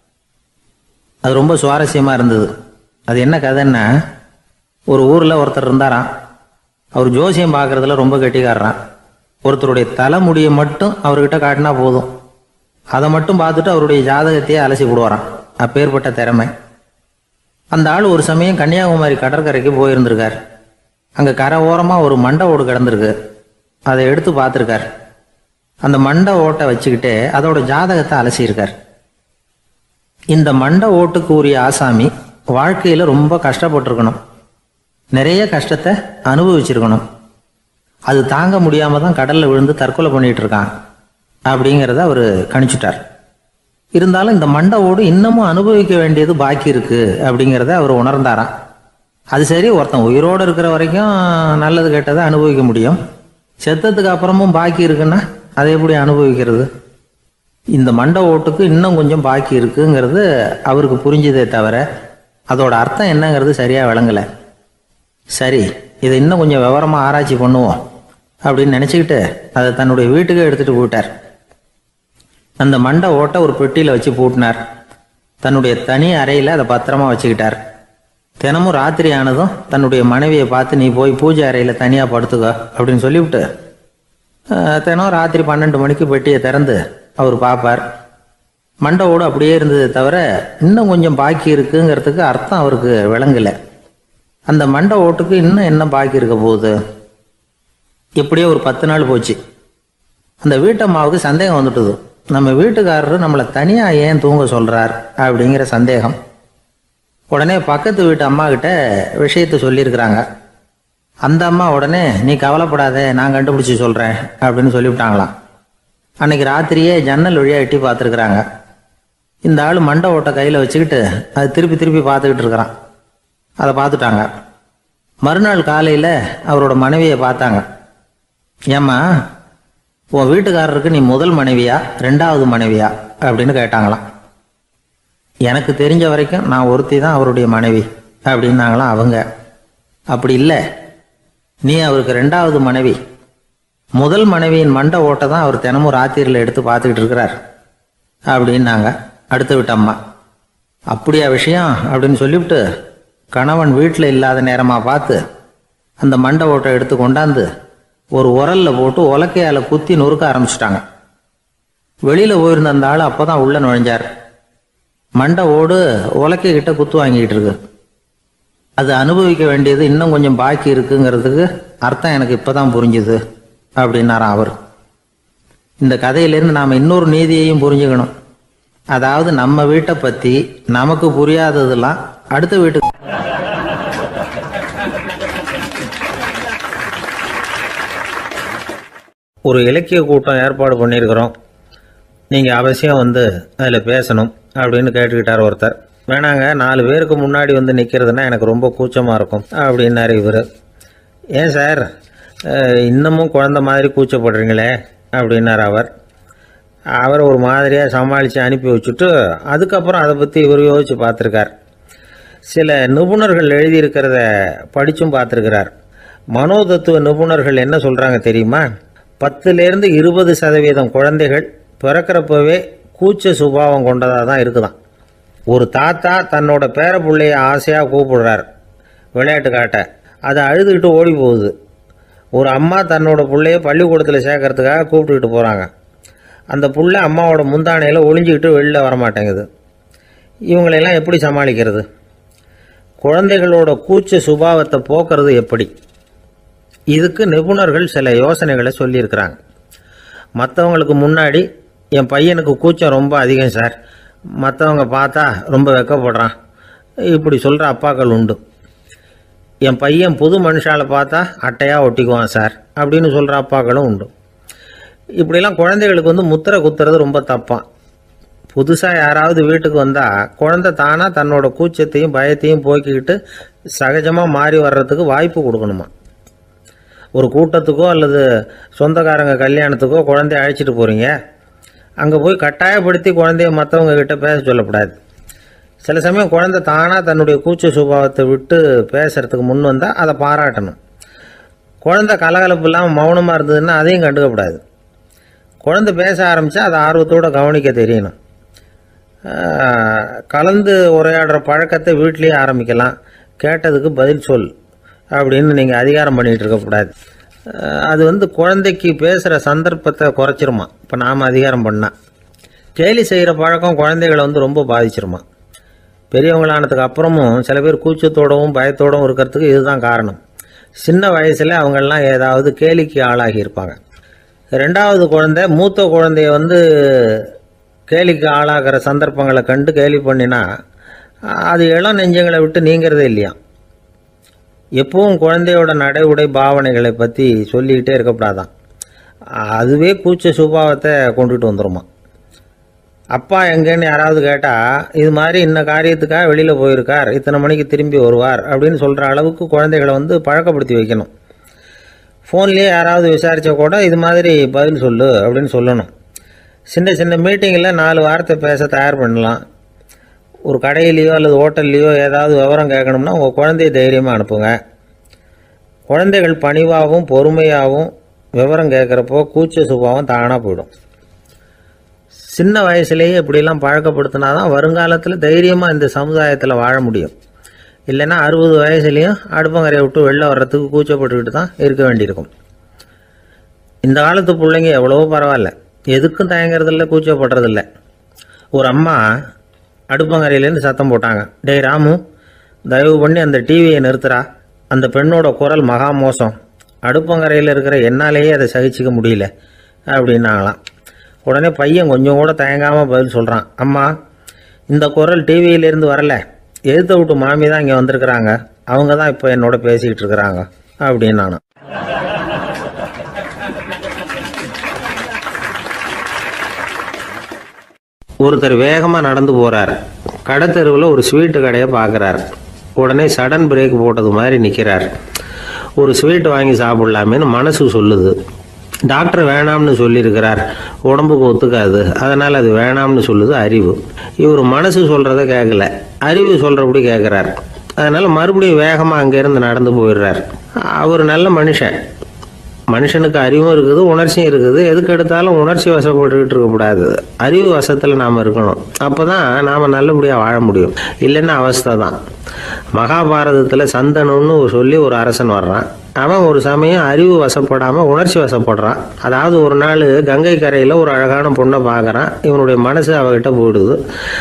அது ரொம்ப சுவாரஸ்யமாக இருந்தது. அது என்ன கதைன்னா, ஒரு ஊரில் ஒருத்தர் இருந்தாராம். அவர் ஜோசியம் பார்க்குறதுல ரொம்ப கெட்டிக்காரரான். ஒருத்தருடைய தலைமுடியை மட்டும் அவர்கிட்ட காட்டினா போதும், அதை மட்டும் பார்த்துட்டு அவருடைய ஜாதகத்தையே அலசி விடுவாராம். அப்பேற்பட்ட திறமை. அந்த ஆள் ஒரு சமயம் கன்னியாகுமரி கடற்கரைக்கு போயிருந்திருக்கார். அங்கே கரை ஓரமாக ஒரு மண்டை ஓடு கிடந்திருக்கு. அதை எடுத்து பார்த்துருக்கார். அந்த மண்டை ஓட்டை வச்சுக்கிட்டு அதோட ஜாதகத்தை அலசியிருக்கார். இந்த மண்டை ஓட்டுக்கு உரிய ஆசாமி வாழ்க்கையில் ரொம்ப கஷ்டப்பட்டிருக்கணும், நிறைய கஷ்டத்தை அனுபவிச்சிருக்கணும். அது தாங்க முடியாமல் தான் கடலில் விழுந்து தற்கொலை பண்ணிகிட்டு இருக்கான் அப்படிங்கிறத அவர் கணிச்சிட்டார். இருந்தாலும் இந்த மண்டை ஓடு இன்னமும் அனுபவிக்க வேண்டியது பாக்கி இருக்குது அப்படிங்கிறத அவர் உணர்ந்தாராம். அது சரி, ஒருத்தன் உயிரோடு இருக்கிற வரைக்கும் நல்லது கெட்டதை அனுபவிக்க முடியும், செத்ததுக்கு அப்புறமும் பாக்கி இருக்குன்னா அதை எப்படி அனுபவிக்கிறது? இந்த மண்டை ஓட்டுக்கு இன்னும் கொஞ்சம் பாக்கி இருக்குங்கிறது அவருக்கு புரிஞ்சதே தவிர அதோட அர்த்தம் என்னங்கிறது சரியாக விளங்கலை. சரி, இதை இன்னும் கொஞ்சம் விவரமாக ஆராய்ச்சி பண்ணுவோம் அப்படின்னு நினச்சிக்கிட்டு அதை தன்னுடைய வீட்டுக்கு எடுத்துகிட்டு போயிட்டார். அந்த மண்டை ஓட்டை ஒரு பெட்டியில் வச்சு பூட்டினார். தன்னுடைய தனி அறையில் அதை பத்திரமா வச்சுக்கிட்டார். தினமும் ராத்திரி ஆனதும் தன்னுடைய மனைவியை பார்த்து, நீ போய் பூஜை அறையில் தனியாக படுத்துக்க அப்படின்னு சொல்லிவிட்டு தினம் ராத்திரி 12 மணிக்கு பெட்டியை திறந்து அவர் பார்ப்பார். மண்டை ஓடு அப்படியே இருந்தது தவிர இன்னும் கொஞ்சம் பாக்கி இருக்குங்கிறதுக்கு அர்த்தம் அவருக்கு விளங்கலை. அந்த மண்டை ஓட்டுக்கு இன்னும் என்ன பாக்கி இருக்க போகுது? எப்படியோ ஒரு 10 நாள் போச்சு. அந்த வீட்டம்மாவுக்கு சந்தேகம் வந்துட்டுது. நம்ம வீட்டுக்காரரு நம்மளை தனியாக ஏன் தூங்க சொல்கிறார் அப்படிங்கிற சந்தேகம். உடனே பக்கத்து வீட்டு அம்மா கிட்ட விஷயத்தை சொல்லியிருக்கிறாங்க. அந்த அம்மா உடனே, நீ கவலைப்படாத, நான் கண்டுபிடிச்சி சொல்கிறேன் அப்படின்னு சொல்லிவிட்டாங்களாம். அன்னைக்கு ராத்திரியே ஜன்னல் வழியாக எட்டி பார்த்துருக்குறாங்க. இந்த ஆள் மண்டை ஓட்டை கையில் வச்சுக்கிட்டு அது திருப்பி திருப்பி பார்த்துக்கிட்டு இருக்கிறான். அதை பார்த்துட்டாங்க. மறுநாள் காலையில் அவரோட மனைவியை பார்த்தாங்க. ஏம்மா, உன் வீட்டுக்காரருக்கு நீ முதல் மனைவியா 2வது மனைவியா அப்படின்னு கேட்டாங்களாம். எனக்கு தெரிஞ்ச வரைக்கும் நான் ஒருத்தி தான் அவருடைய மனைவி அப்படின்னாங்களாம் அவங்க. அப்படி இல்லை, நீ அவருக்கு 2வது மனைவி. முதல் மனைவியின் மண்டை ஓட்டை தான் அவர் தினமும் ராத்திரியில் எடுத்து பார்த்துக்கிட்டு இருக்கிறார் அப்படின்னாங்க அடுத்த வீட்டு அம்மா. அப்படியா விஷயம் அப்படின்னு சொல்லிவிட்டு கணவன் வீட்டில் இல்லாத நேரமாக பார்த்து அந்த மண்டை ஓட்டை எடுத்து கொண்டாந்து ஒரு உரலில் போட்டு உலக்கையால் குத்தி நொறுக்க ஆரம்பிச்சிட்டாங்க. வெளியில் போயிருந்த அந்த ஆள் அப்போ தான் உள்ளே நுழைஞ்சார். மண்டை ஓடு உலக்கைக்கிட்ட குத்து வாங்கிக்கிட்டு இருக்கு. அது அனுபவிக்க வேண்டியது இன்னும் கொஞ்சம் பாக்கி இருக்குங்கிறதுக்கு அர்த்தம் எனக்கு இப்போ தான் புரிஞ்சுது அப்படின்னாராம் அவர். இந்த கதையிலேருந்து நாம் இன்னொரு நீதியையும் புரிஞ்சுக்கணும். அதாவது நம்ம வீட்டை பற்றி நமக்கு புரியாததெல்லாம் அடுத்த வீட்டுக்கு. ஒரு இலக்கிய கூட்டம் ஏற்பாடு பண்ணியிருக்கிறோம், நீங்கள் அவசியம் அதில் பேசணும் அப்படின்னு கேட்டுக்கிட்டார் ஒருத்தர். வேணாங்க, 4 பேருக்கு முன்னாடி நிற்கிறதுனா எனக்கு ரொம்ப கூச்சமாக இருக்கும் அப்படின்னாரு இவர். ஏன் சார் இன்னமும் குழந்த மாதிரி கூச்சப்படுறீங்களே அப்படின்னார் அவர். அவரை ஒரு மாதிரியாக சமாளித்து அனுப்பி வச்சுட்டு அதுக்கப்புறம் அதை பற்றி இவர் யோசித்து பார்த்துருக்கார். சில நிபுணர்கள் எழுதியிருக்கிறத படித்தும் பார்த்துருக்கிறார். மனோதத்துவ நிபுணர்கள் என்ன சொல்கிறாங்க தெரியுமா? 10லேருந்து 20% குழந்தைகள் பிறக்கிறப்பவே கூச்ச சுபாவம் கொண்டதாக தான் இருக்குதான். ஒரு தாத்தா தன்னோட பேர பிள்ளைய ஆசையாக கூப்பிடுறார் விளையாட்டு காட்ட, அதை அழுதுகிட்டு ஓடி போகுது. ஒரு அம்மா தன்னோட பிள்ளைய பள்ளிக்கூடத்தில் சேர்க்கறதுக்காக கூப்பிட்டுக்கிட்டு போகிறாங்க. அந்த புள்ள அம்மாவோட முந்தானையில் ஒளிஞ்சிக்கிட்டு வெளியில் வரமாட்டேங்குது. இவங்களெல்லாம் எப்படி சமாளிக்கிறது? குழந்தைகளோட கூச்ச சுபாவத்தை போக்குறது எப்படி? இதுக்கு நிபுணர்கள் சில யோசனைகளை சொல்லியிருக்கிறாங்க. மற்றவங்களுக்கு முன்னாடி என் பையனுக்கு கூச்சம் ரொம்ப அதிகம் சார், மற்றவங்க பார்த்தா ரொம்ப வெக்கப்படுறான், இப்படி சொல்கிற அப்பாக்கள் உண்டு. என் பையன் புது மனுஷாலை பார்த்தா அட்டையாக ஒட்டிக்குவான் சார் அப்படின்னு சொல்கிற அப்பாக்களும் உண்டு. இப்படிலாம் குழந்தைகளுக்கு முத்திரை குத்துறது ரொம்ப தப்பான். புதுசாக யாராவது வீட்டுக்கு வந்தால் குழந்தை தானாக தன்னோட கூச்சத்தையும் பயத்தையும் போக்கிக்கிட்டு சகஜமாக மாறி வர்றதுக்கு வாய்ப்பு கொடுக்கணுமா. ஒரு கூட்டத்துக்கோ அல்லது சொந்தக்காரங்க கல்யாணத்துக்கோ குழந்தைய அழைச்சிட்டு போகிறீங்க, அங்கே போய் கட்டாயப்படுத்தி குழந்தைய மற்றவங்க கிட்ட பேச சொல்லக்கூடாது. சில சமயம் குழந்தை தானாக தன்னுடைய கூச்ச சுபாவத்தை விட்டு பேசுகிறதுக்கு முன் வந்தால் அதை பாராட்டணும். குழந்தை கலகலப்பு இல்லாமல் மௌனமாக இருந்ததுன்னா அதையும் கண்டுக்கக்கூடாது. குழந்தை பேச ஆரம்பித்தா அதை ஆர்வத்தோடு கவனிக்க தெரியணும். கலந்து உரையாடுற பழக்கத்தை வீட்லேயே ஆரம்பிக்கலாம். கேட்டதுக்கு பதில் சொல் அப்படின்னு நீங்கள் அதிகாரம் பண்ணிகிட்டு இருக்கக்கூடாது. அது குழந்தைக்கு பேசுகிற சந்தர்ப்பத்தை குறைச்சிருமா. இப்போ நாம் அதிகாரம் பண்ணால் கேலி செய்கிற பழக்கம் குழந்தைகளை ரொம்ப பாதிச்சிருமா. பெரியவங்களானதுக்கு அப்புறமும் சில பேர் கூச்சத்தோடவும் பயத்தோடவும் இருக்கிறதுக்கு இதுதான் காரணம். சின்ன வயசில் அவங்கெல்லாம் ஏதாவது கேலிக்கு ஆளாகி இருப்பாங்க. 2வது குழந்தை மூத்த குழந்தைய கேலிக்கு ஆளாகிற சந்தர்ப்பங்களை கண்டு கேலி பண்ணினா அது இளம் நெஞ்சங்களை விட்டு நீங்கிறதே இல்லையா. எப்பவும் குழந்தையோட நடை உடை பாவனைகளை பற்றி சொல்லிக்கிட்டே இருக்கக்கூடாதான். அதுவே கூச்ச சுபாவத்தை கொண்டுட்டு வந்துடுமா. அப்பா எங்கேன்னு யாராவது கேட்டால் இது மாதிரி இன்ன காரியத்துக்காக வெளியில் போயிருக்கார், இத்தனை மணிக்கு திரும்பி வருவார் அப்படின்னு சொல்கிற அளவுக்கு குழந்தைகளை பழக்கப்படுத்தி வைக்கணும். ஃபோன்லேயே யாராவது விசாரித்தா கூட இது மாதிரி பதில் சொல்லு அப்படின்னு சொல்லணும். சின்ன சின்ன மீட்டிங்கில் 4 வார்த்தை பேச தயார் பண்ணலாம். ஒரு கடையிலையோ அல்லது ஹோட்டல்லையோ ஏதாவது விவரம் கேட்கணும்னா உங்கள் குழந்தைய தைரியமாக அனுப்புங்க. குழந்தைகள் பணிவாகவும் பொறுமையாகவும் விவரம் கேட்குறப்போ கூச்ச சுபாவம் தானாக போயிடும். சின்ன வயசுலேயே இப்படிலாம் பழக்கப்படுத்தினா தான் வருங்காலத்தில் தைரியமாக இந்த சமுதாயத்தில் வாழ முடியும். இல்லைன்னா 60 வயசுலேயும் அடுப்பங்கரையை விட்டு வெளில வர்றதுக்கு கூச்சப்பட்டுக்கிட்டு தான் இருக்க வேண்டியிருக்கும். இந்த காலத்து பிள்ளைங்க எவ்வளவோ பரவாயில்ல, எதுக்கும் தயங்குறதில்ல, கூச்சப்படுறதில்ல. ஒரு அம்மா அடுப்பங்கரையிலேருந்து சத்தம் போட்டாங்க, டேய் ராமு, தயவு பண்ணி அந்த டிவியை நிறுத்துறா, அந்த பெண்ணோட குரல் மகா மோசம், அடுப்பங்கரையில் இருக்கிற என்னாலேயே அதை சகிச்சிக்க முடியல அப்படின்னாங்களாம். உடனே பையன் கொஞ்சம் கூட தயங்காமல் பதில் சொல்கிறான், அம்மா இந்த குரல் டிவியிலேருந்து வரல, எதிர்த்த விட்டு மாமி தான் இங்கே வந்திருக்கிறாங்க, அவங்க தான் இப்போ என்னோட பேசிக்கிட்டு இருக்கிறாங்க அப்படின்னு நான். ஒருத்தர் வேகமாக நடந்து போகிறார். கடத்தெருவில் ஒரு ஸ்வீட்டு கடையை பார்க்குறார். உடனே சடன் பிரேக் போட்டது மாதிரி நிற்கிறார். ஒரு ஸ்வீட் வாங்கி சாப்பிட்லாமேன்னு மனசு சொல்லுது. டாக்டர் வேணாம்னு சொல்லியிருக்கிறார், உடம்புக்கு ஒத்துக்காது, அதனால் அது வேணாம்னு சொல்லுது அறிவு. இவர் மனசு சொல்கிறத கேட்கல, அறிவு சொல்கிறபடி கேட்குறார். அதனால் மறுபடியும் வேகமாக அங்கேருந்து நடந்து போயிடுறார். அவர் நல்ல மனுஷன். மனுஷனுக்கு அறிவும் இருக்குது, உணர்ச்சியும் இருக்குது. எதுக்கு எடுத்தாலும் உணர்ச்சி வசப்பட்டுக்கிட்டு இருக்கக்கூடாது, அறிவு வசத்தில் நாம் இருக்கணும். அப்போ தான் நாம் நல்லபடியாக வாழ முடியும். இல்லைன்னா அவஸ்தை தான். மகாபாரதத்தில் சந்தனுன்னு சொல்லி ஒரு அரசன் வர்றான். அவன் ஒரு சமயம் அறிவு வசப்படாமல் உணர்ச்சி வசப்படுறான். அதாவது ஒரு நாள் கங்கை கரையில் ஒரு அழகான பொண்ணை பார்க்குறான். இவனுடைய மனசு அவகிட்ட போயிடுது.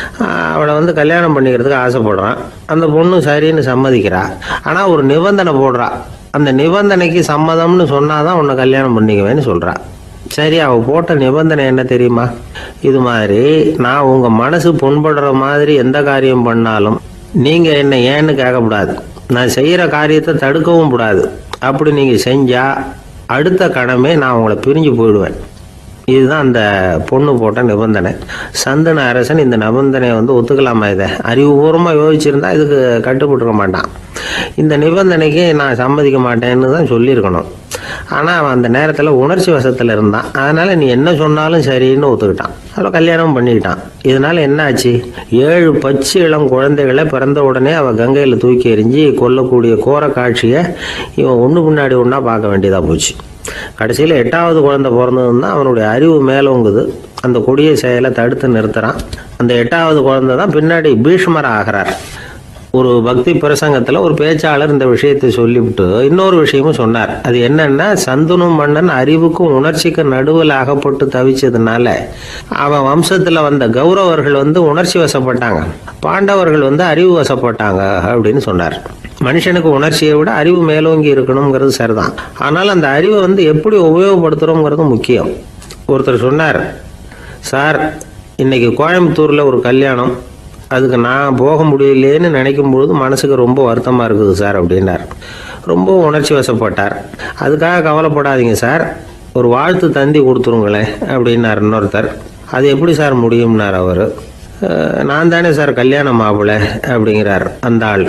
அவளை கல்யாணம் பண்ணிக்கிறதுக்கு ஆசைப்படுறான். அந்த பொண்ணு சரின்னு சம்மதிக்கிறா. ஆனால் ஒரு நிபந்தனை போடுறா. அந்த நிபந்தனைக்கு சம்மதம்னு சொன்னாதான் உன்னை கல்யாணம் பண்ணிக்குவேன்னு சொல்கிறா. சரி, அவள் போட்ட நிபந்தனை என்ன தெரியுமா? இது மாதிரி, நான் உங்கள் மனசு புண்படுற மாதிரி எந்த காரியம் பண்ணாலும் நீங்கள் என்னை ஏன்னு கேட்கக்கூடாது, நான் செய்கிற காரியத்தை தடுக்கவும் கூடாது. அப்படி நீங்கள் செஞ்சால் அடுத்த கணமே நான் உங்களை பிரிஞ்சு போயிடுவேன். இதுதான் அந்த பொண்ணு போட்ட நிபந்தனை. சந்தன அரசன் இந்த நிபந்தனையை ஒத்துக்கலாமா? இதை அறிவுபூர்வமாக யோசிச்சிருந்தா இதுக்கு கட்டுப்பட்டுக்க மாட்டான். இந்த நிபந்தனைக்கு நான் சம்மதிக்க மாட்டேன்னு தான் சொல்லியிருக்கணும். ஆனால் அவன் அந்த நேரத்தில் உணர்ச்சி வசத்தில் இருந்தான். அதனால் நீ என்ன சொன்னாலும் சரின்னு ஒத்துக்கிட்டான். அதில் கல்யாணம் பண்ணிக்கிட்டான். இதனால் என்ன ஆச்சு? 7 பச்சை இளம் குழந்தைகளை பிறந்த உடனே அவன் கங்கையில் தூக்கி எறிஞ்சி கொல்லக்கூடிய கோர காட்சியை இவன் ஒன்று பின்னாடி ஒன்றா பார்க்க வேண்டியதாக போச்சு. கடைசியில் 8வது குழந்தை பிறந்ததுன்னா அவனுடைய அறிவு மேலோங்குது. அந்த கொடிய செயலை தடுத்து நிறுத்துறான். அந்த 8வது குழந்தை தான் பின்னாடி பீஷ்மர் ஆகிறார். ஒரு பக்தி பிரசங்கத்தில் ஒரு பேச்சாளர் இந்த விஷயத்தை சொல்லிவிட்டு இன்னொரு விஷயமும் சொன்னார். அது என்னன்னா, சந்தனு மன்னன் அறிவுக்கும் உணர்ச்சிக்கும் நடுவில் அகப்பட்டு தவிச்சதுனால அவன் வம்சத்தில் வந்த கௌரவர்கள் உணர்ச்சி வசப்பட்டாங்க, பாண்டவர்கள் அறிவு வசப்பட்டாங்க அப்படின்னு சொன்னார். மனுஷனுக்கு உணர்ச்சியை விட அறிவு மேலோங்கி இருக்கணுங்கிறது சரிதான். ஆனால் அந்த அறிவை எப்படி உபயோகப்படுத்துகிறோங்கிறது முக்கியம். ஒருத்தர் சொன்னார், சார் இன்னைக்கு கோயம்புத்தூரில் ஒரு கல்யாணம், அதுக்கு நான் போக முடியலேன்னு நினைக்கும் பொழுது மனசுக்கு ரொம்ப வருத்தமாக இருக்குது சார் அப்படின்னார். ரொம்ப உணர்ச்சி வசப்பட்டார். அதுக்காக கவலைப்படாதீங்க சார், ஒரு வாழ்த்து தந்தி கொடுத்துருங்களேன் அப்படின்னார் இன்னொருத்தர். அது எப்படி சார் முடியும்னார் அவர். நான் தானே சார் கல்யாண மாப்பிள்ளை அப்படிங்கிறார் அந்த ஆள்.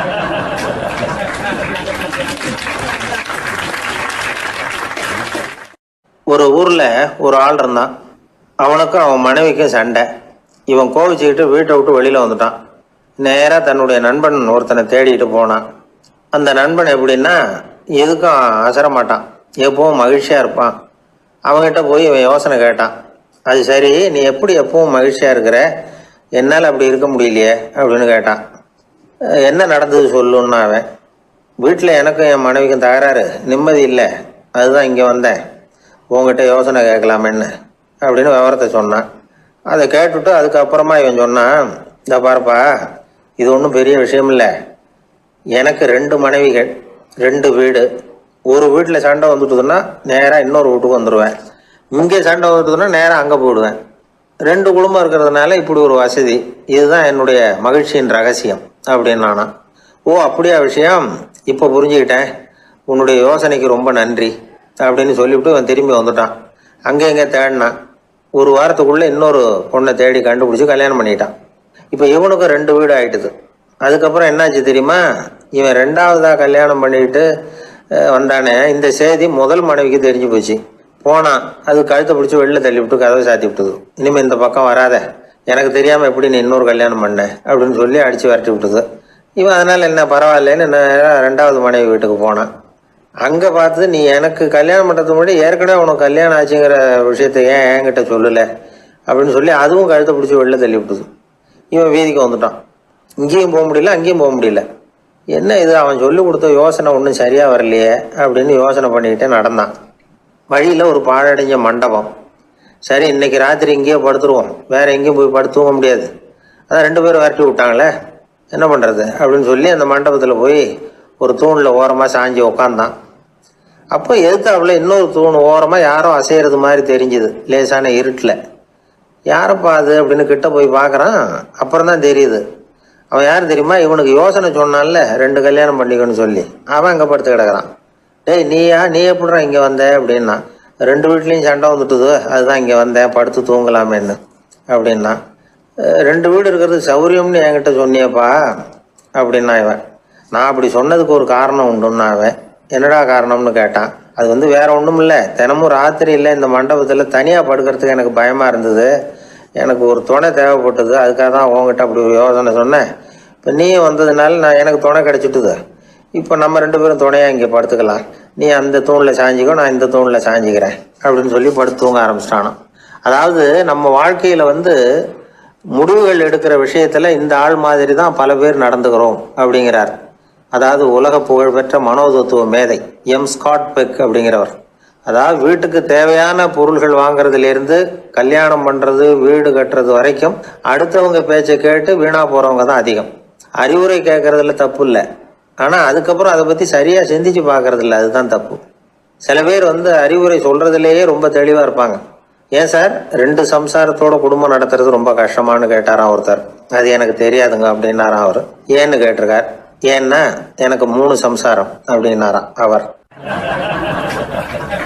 ஒரு ஊரில் ஒரு ஆள் இருந்தான். அவனுக்கும் அவன் மனைவிக்கும் சண்டை. இவன் கோவிச்சுக்கிட்டு வீட்டை விட்டு வெளியில் வந்துட்டான். நேராக தன்னுடைய நண்பன் ஒருத்தனை தேடிட்டு போனான். அந்த நண்பன் எப்படின்னா, எதுக்கும் அசர மாட்டான், எப்பவும் மகிழ்ச்சியாக இருப்பான். அவங்ககிட்ட போய் இவன் யோசனை கேட்டான். அது சரி, நீ எப்படி எப்பவும் மகிழ்ச்சியாக இருக்கிற, என்னால் அப்படி இருக்க முடியலையே அப்படின்னு கேட்டான். என்ன நடந்தது சொல்லுன்னா அவன், வீட்டில் எனக்கும் என் மனைவிக்கும் தகராறு, நிம்மதி இல்லை, அதுதான் இங்கே வந்தேன், உங்ககிட்ட யோசனை கேட்கலாமேன்னு அப்படின்னு விவரத்தை சொன்னான். அதை கேட்டுவிட்டு அதுக்கப்புறமா இவன் சொன்னான், இந்த பாருப்பா, இது ஒன்றும் பெரிய விஷயம் இல்லை, எனக்கு 2 மனைவிகள், 2 வீடு. ஒரு வீட்டில் சண்டை வந்துட்டுதுன்னா நேராக இன்னொரு வீட்டுக்கு வந்துடுவேன், இங்கே சண்டை வந்துட்டுதுன்னா நேராக அங்கே போயிடுவேன். 2 குடும்பம் இருக்கிறதுனால இப்படி ஒரு வசதி, இதுதான் என்னுடைய மகிழ்ச்சியின் ரகசியம் அப்படின்னு நானா. ஓ அப்படியா விஷயம், இப்போ புரிஞ்சுக்கிட்டேன், உன்னுடைய யோசனைக்கு ரொம்ப நன்றி அப்படின்னு சொல்லிவிட்டு அவன் திரும்பி வந்துட்டான். அங்கே இங்கே தேடினான். ஒரு வாரத்துக்குள்ளே இன்னொரு பொண்ணை தேடி கண்டுபிடிச்சி கல்யாணம் பண்ணிட்டான். இப்போ இவனுக்கும் 2 வீடு ஆகிட்டுது. அதுக்கப்புறம் என்னாச்சு தெரியுமா, இவன் 2வதாக கல்யாணம் பண்ணிக்கிட்டு வந்தானே, இந்த செய்தி முதல் மனைவிக்கு தெரிஞ்சு போச்சு. போனான், அது கழுத்தை பிடிச்சி வெளில தள்ளி விட்டு கதவை சாத்தி விட்டுது. இனிமேல் இந்த பக்கம் வராத, எனக்கு தெரியாமல் எப்படி நீ இன்னொரு கல்யாணம் பண்ண அப்படின்னு சொல்லி அடித்து விரட்டி விட்டுது. இவன் அதனால் என்ன பரவாயில்லன்னு 2வது மனைவி வீட்டுக்கு போனான். அங்கே பார்த்து, நீ எனக்கு கல்யாணம் பண்ணுறதுக்கு முன்னாடி ஏற்கனவே உனக்கு கல்யாணம் ஆச்சுங்கிற விஷயத்த ஏன் என்கிட்ட சொல்லலை அப்படின்னு சொல்லி அதுவும் கழுத்தை பிடிச்சி வெளில தள்ளி விட்டுது. இவன் வீதிக்கு வந்துட்டான். இங்கேயும் போக முடியல, அங்கேயும் போக முடியல. என்ன இது, அவன் சொல்லி கொடுத்த யோசனை ஒன்றும் சரியாக வரலையே அப்படின்னு யோசனை பண்ணிக்கிட்டே நடந்தான். வழியில் ஒரு பாழடைஞ்ச மண்டபம். சரி, இன்னைக்கு ராத்திரி இங்கேயே படுத்துருவோம், வேற எங்கேயும் போய் படுத்துவ முடியாது, அதான் 2 பேரும் விரட்டி விட்டாங்களே, என்ன பண்ணுறது அப்படின்னு சொல்லி அந்த மண்டபத்தில் போய் ஒரு தூணில் ஓரமாக சாஞ்சி உக்காந்தான். அப்போ எதிர்த்தாப்புல இன்னொரு தூண் ஓரமாக யாரோ அசைகிறது மாதிரி தெரிஞ்சுது, லேசான இருட்டில். யாரப்பா அது அப்படின்னு கிட்ட போய் பார்க்குறான். அப்புறம் தான் தெரியுது, அவன் யார் தெரியுமா, இவனுக்கு யோசனை சொன்னான்ல 2 கல்யாணம் பண்ணிக்கணும்னு சொல்லி, அவன் அங்கே படுத்து கிடக்கிறான். டேய் நீ எப்படிறா இங்கே வந்த அப்படின்னா, 2 வீட்லேயும் சண்டை வந்துட்டுது, அதுதான் இங்கே வந்தேன் படுத்து தூங்கலாமேன்னு அப்படின்னா. 2 வீடு இருக்கிறது சௌரியம்னு என்கிட்ட சொன்னியப்பா அப்படின்னா இவன். நான் அப்படி சொன்னதுக்கு ஒரு காரணம் உண்டுன்னா அவன். என்னடா காரணம்னு கேட்டான். அது வேற ஒன்றும் இல்லை, தினமும் ராத்திரி இல்லை இந்த மண்டபத்தில் தனியாக படுக்கிறதுக்கு எனக்கு பயமாக இருந்தது, எனக்கு ஒரு துணை தேவைப்பட்டது, அதுக்காக தான் உங்ககிட்ட அப்படி ஒரு யோசனை சொன்னேன். இப்போ நீ வந்ததுனால எனக்கு துணை கிடச்சிட்டுது. இப்போ நம்ம 2 பேரும் துணையாக இங்கே படுத்துக்கலாம், நீ அந்த தூணில் சாஞ்சிக்கோ, நான் இந்த தூணில் சாஞ்சிக்கிறேன் அப்படின்னு சொல்லி படுத்து தூங்க ஆரம்பிச்சிட்டானோ. அதாவது நம்ம வாழ்க்கையில் முடிவுகள் எடுக்கிற விஷயத்தில் இந்த ஆள் மாதிரி தான் பல பேர் நடந்துக்கிறோம் அப்படிங்கிறார். அதாவது உலக புகழ்பெற்ற மனோதத்துவ மேதை ஸ்காட் பெக் அப்படிங்கிறவர். அதாவது வீட்டுக்கு தேவையான பொருள்கள் வாங்குறதுலேருந்து கல்யாணம் பண்ணுறது, வீடு கட்டுறது வரைக்கும் அடுத்தவங்க பேச்சை கேட்டு வீணாக போகிறவங்க தான் அதிகம். அறிவுரை கேட்கறதுல தப்பு இல்லை, ஆனால் அதுக்கப்புறம் அதை பற்றி சரியாக சிந்திச்சு பார்க்கறதில்ல, அதுதான் தப்பு. சில பேர் அறிவுரை சொல்கிறதுலேயே ரொம்ப தெளிவாக இருப்பாங்க. ஏன் சார் 2 சம்சாரத்தோட குடும்பம் நடத்துறது ரொம்ப கஷ்டமானு கேட்டாராம் ஒருத்தர். அது எனக்கு தெரியாதுங்க அப்படின்னாராம் அவர். ஏன்னு கேட்டிருக்கார். ஏன்னா எனக்கு 3 சம்சாரம் அப்படின்னாராம் அவர்.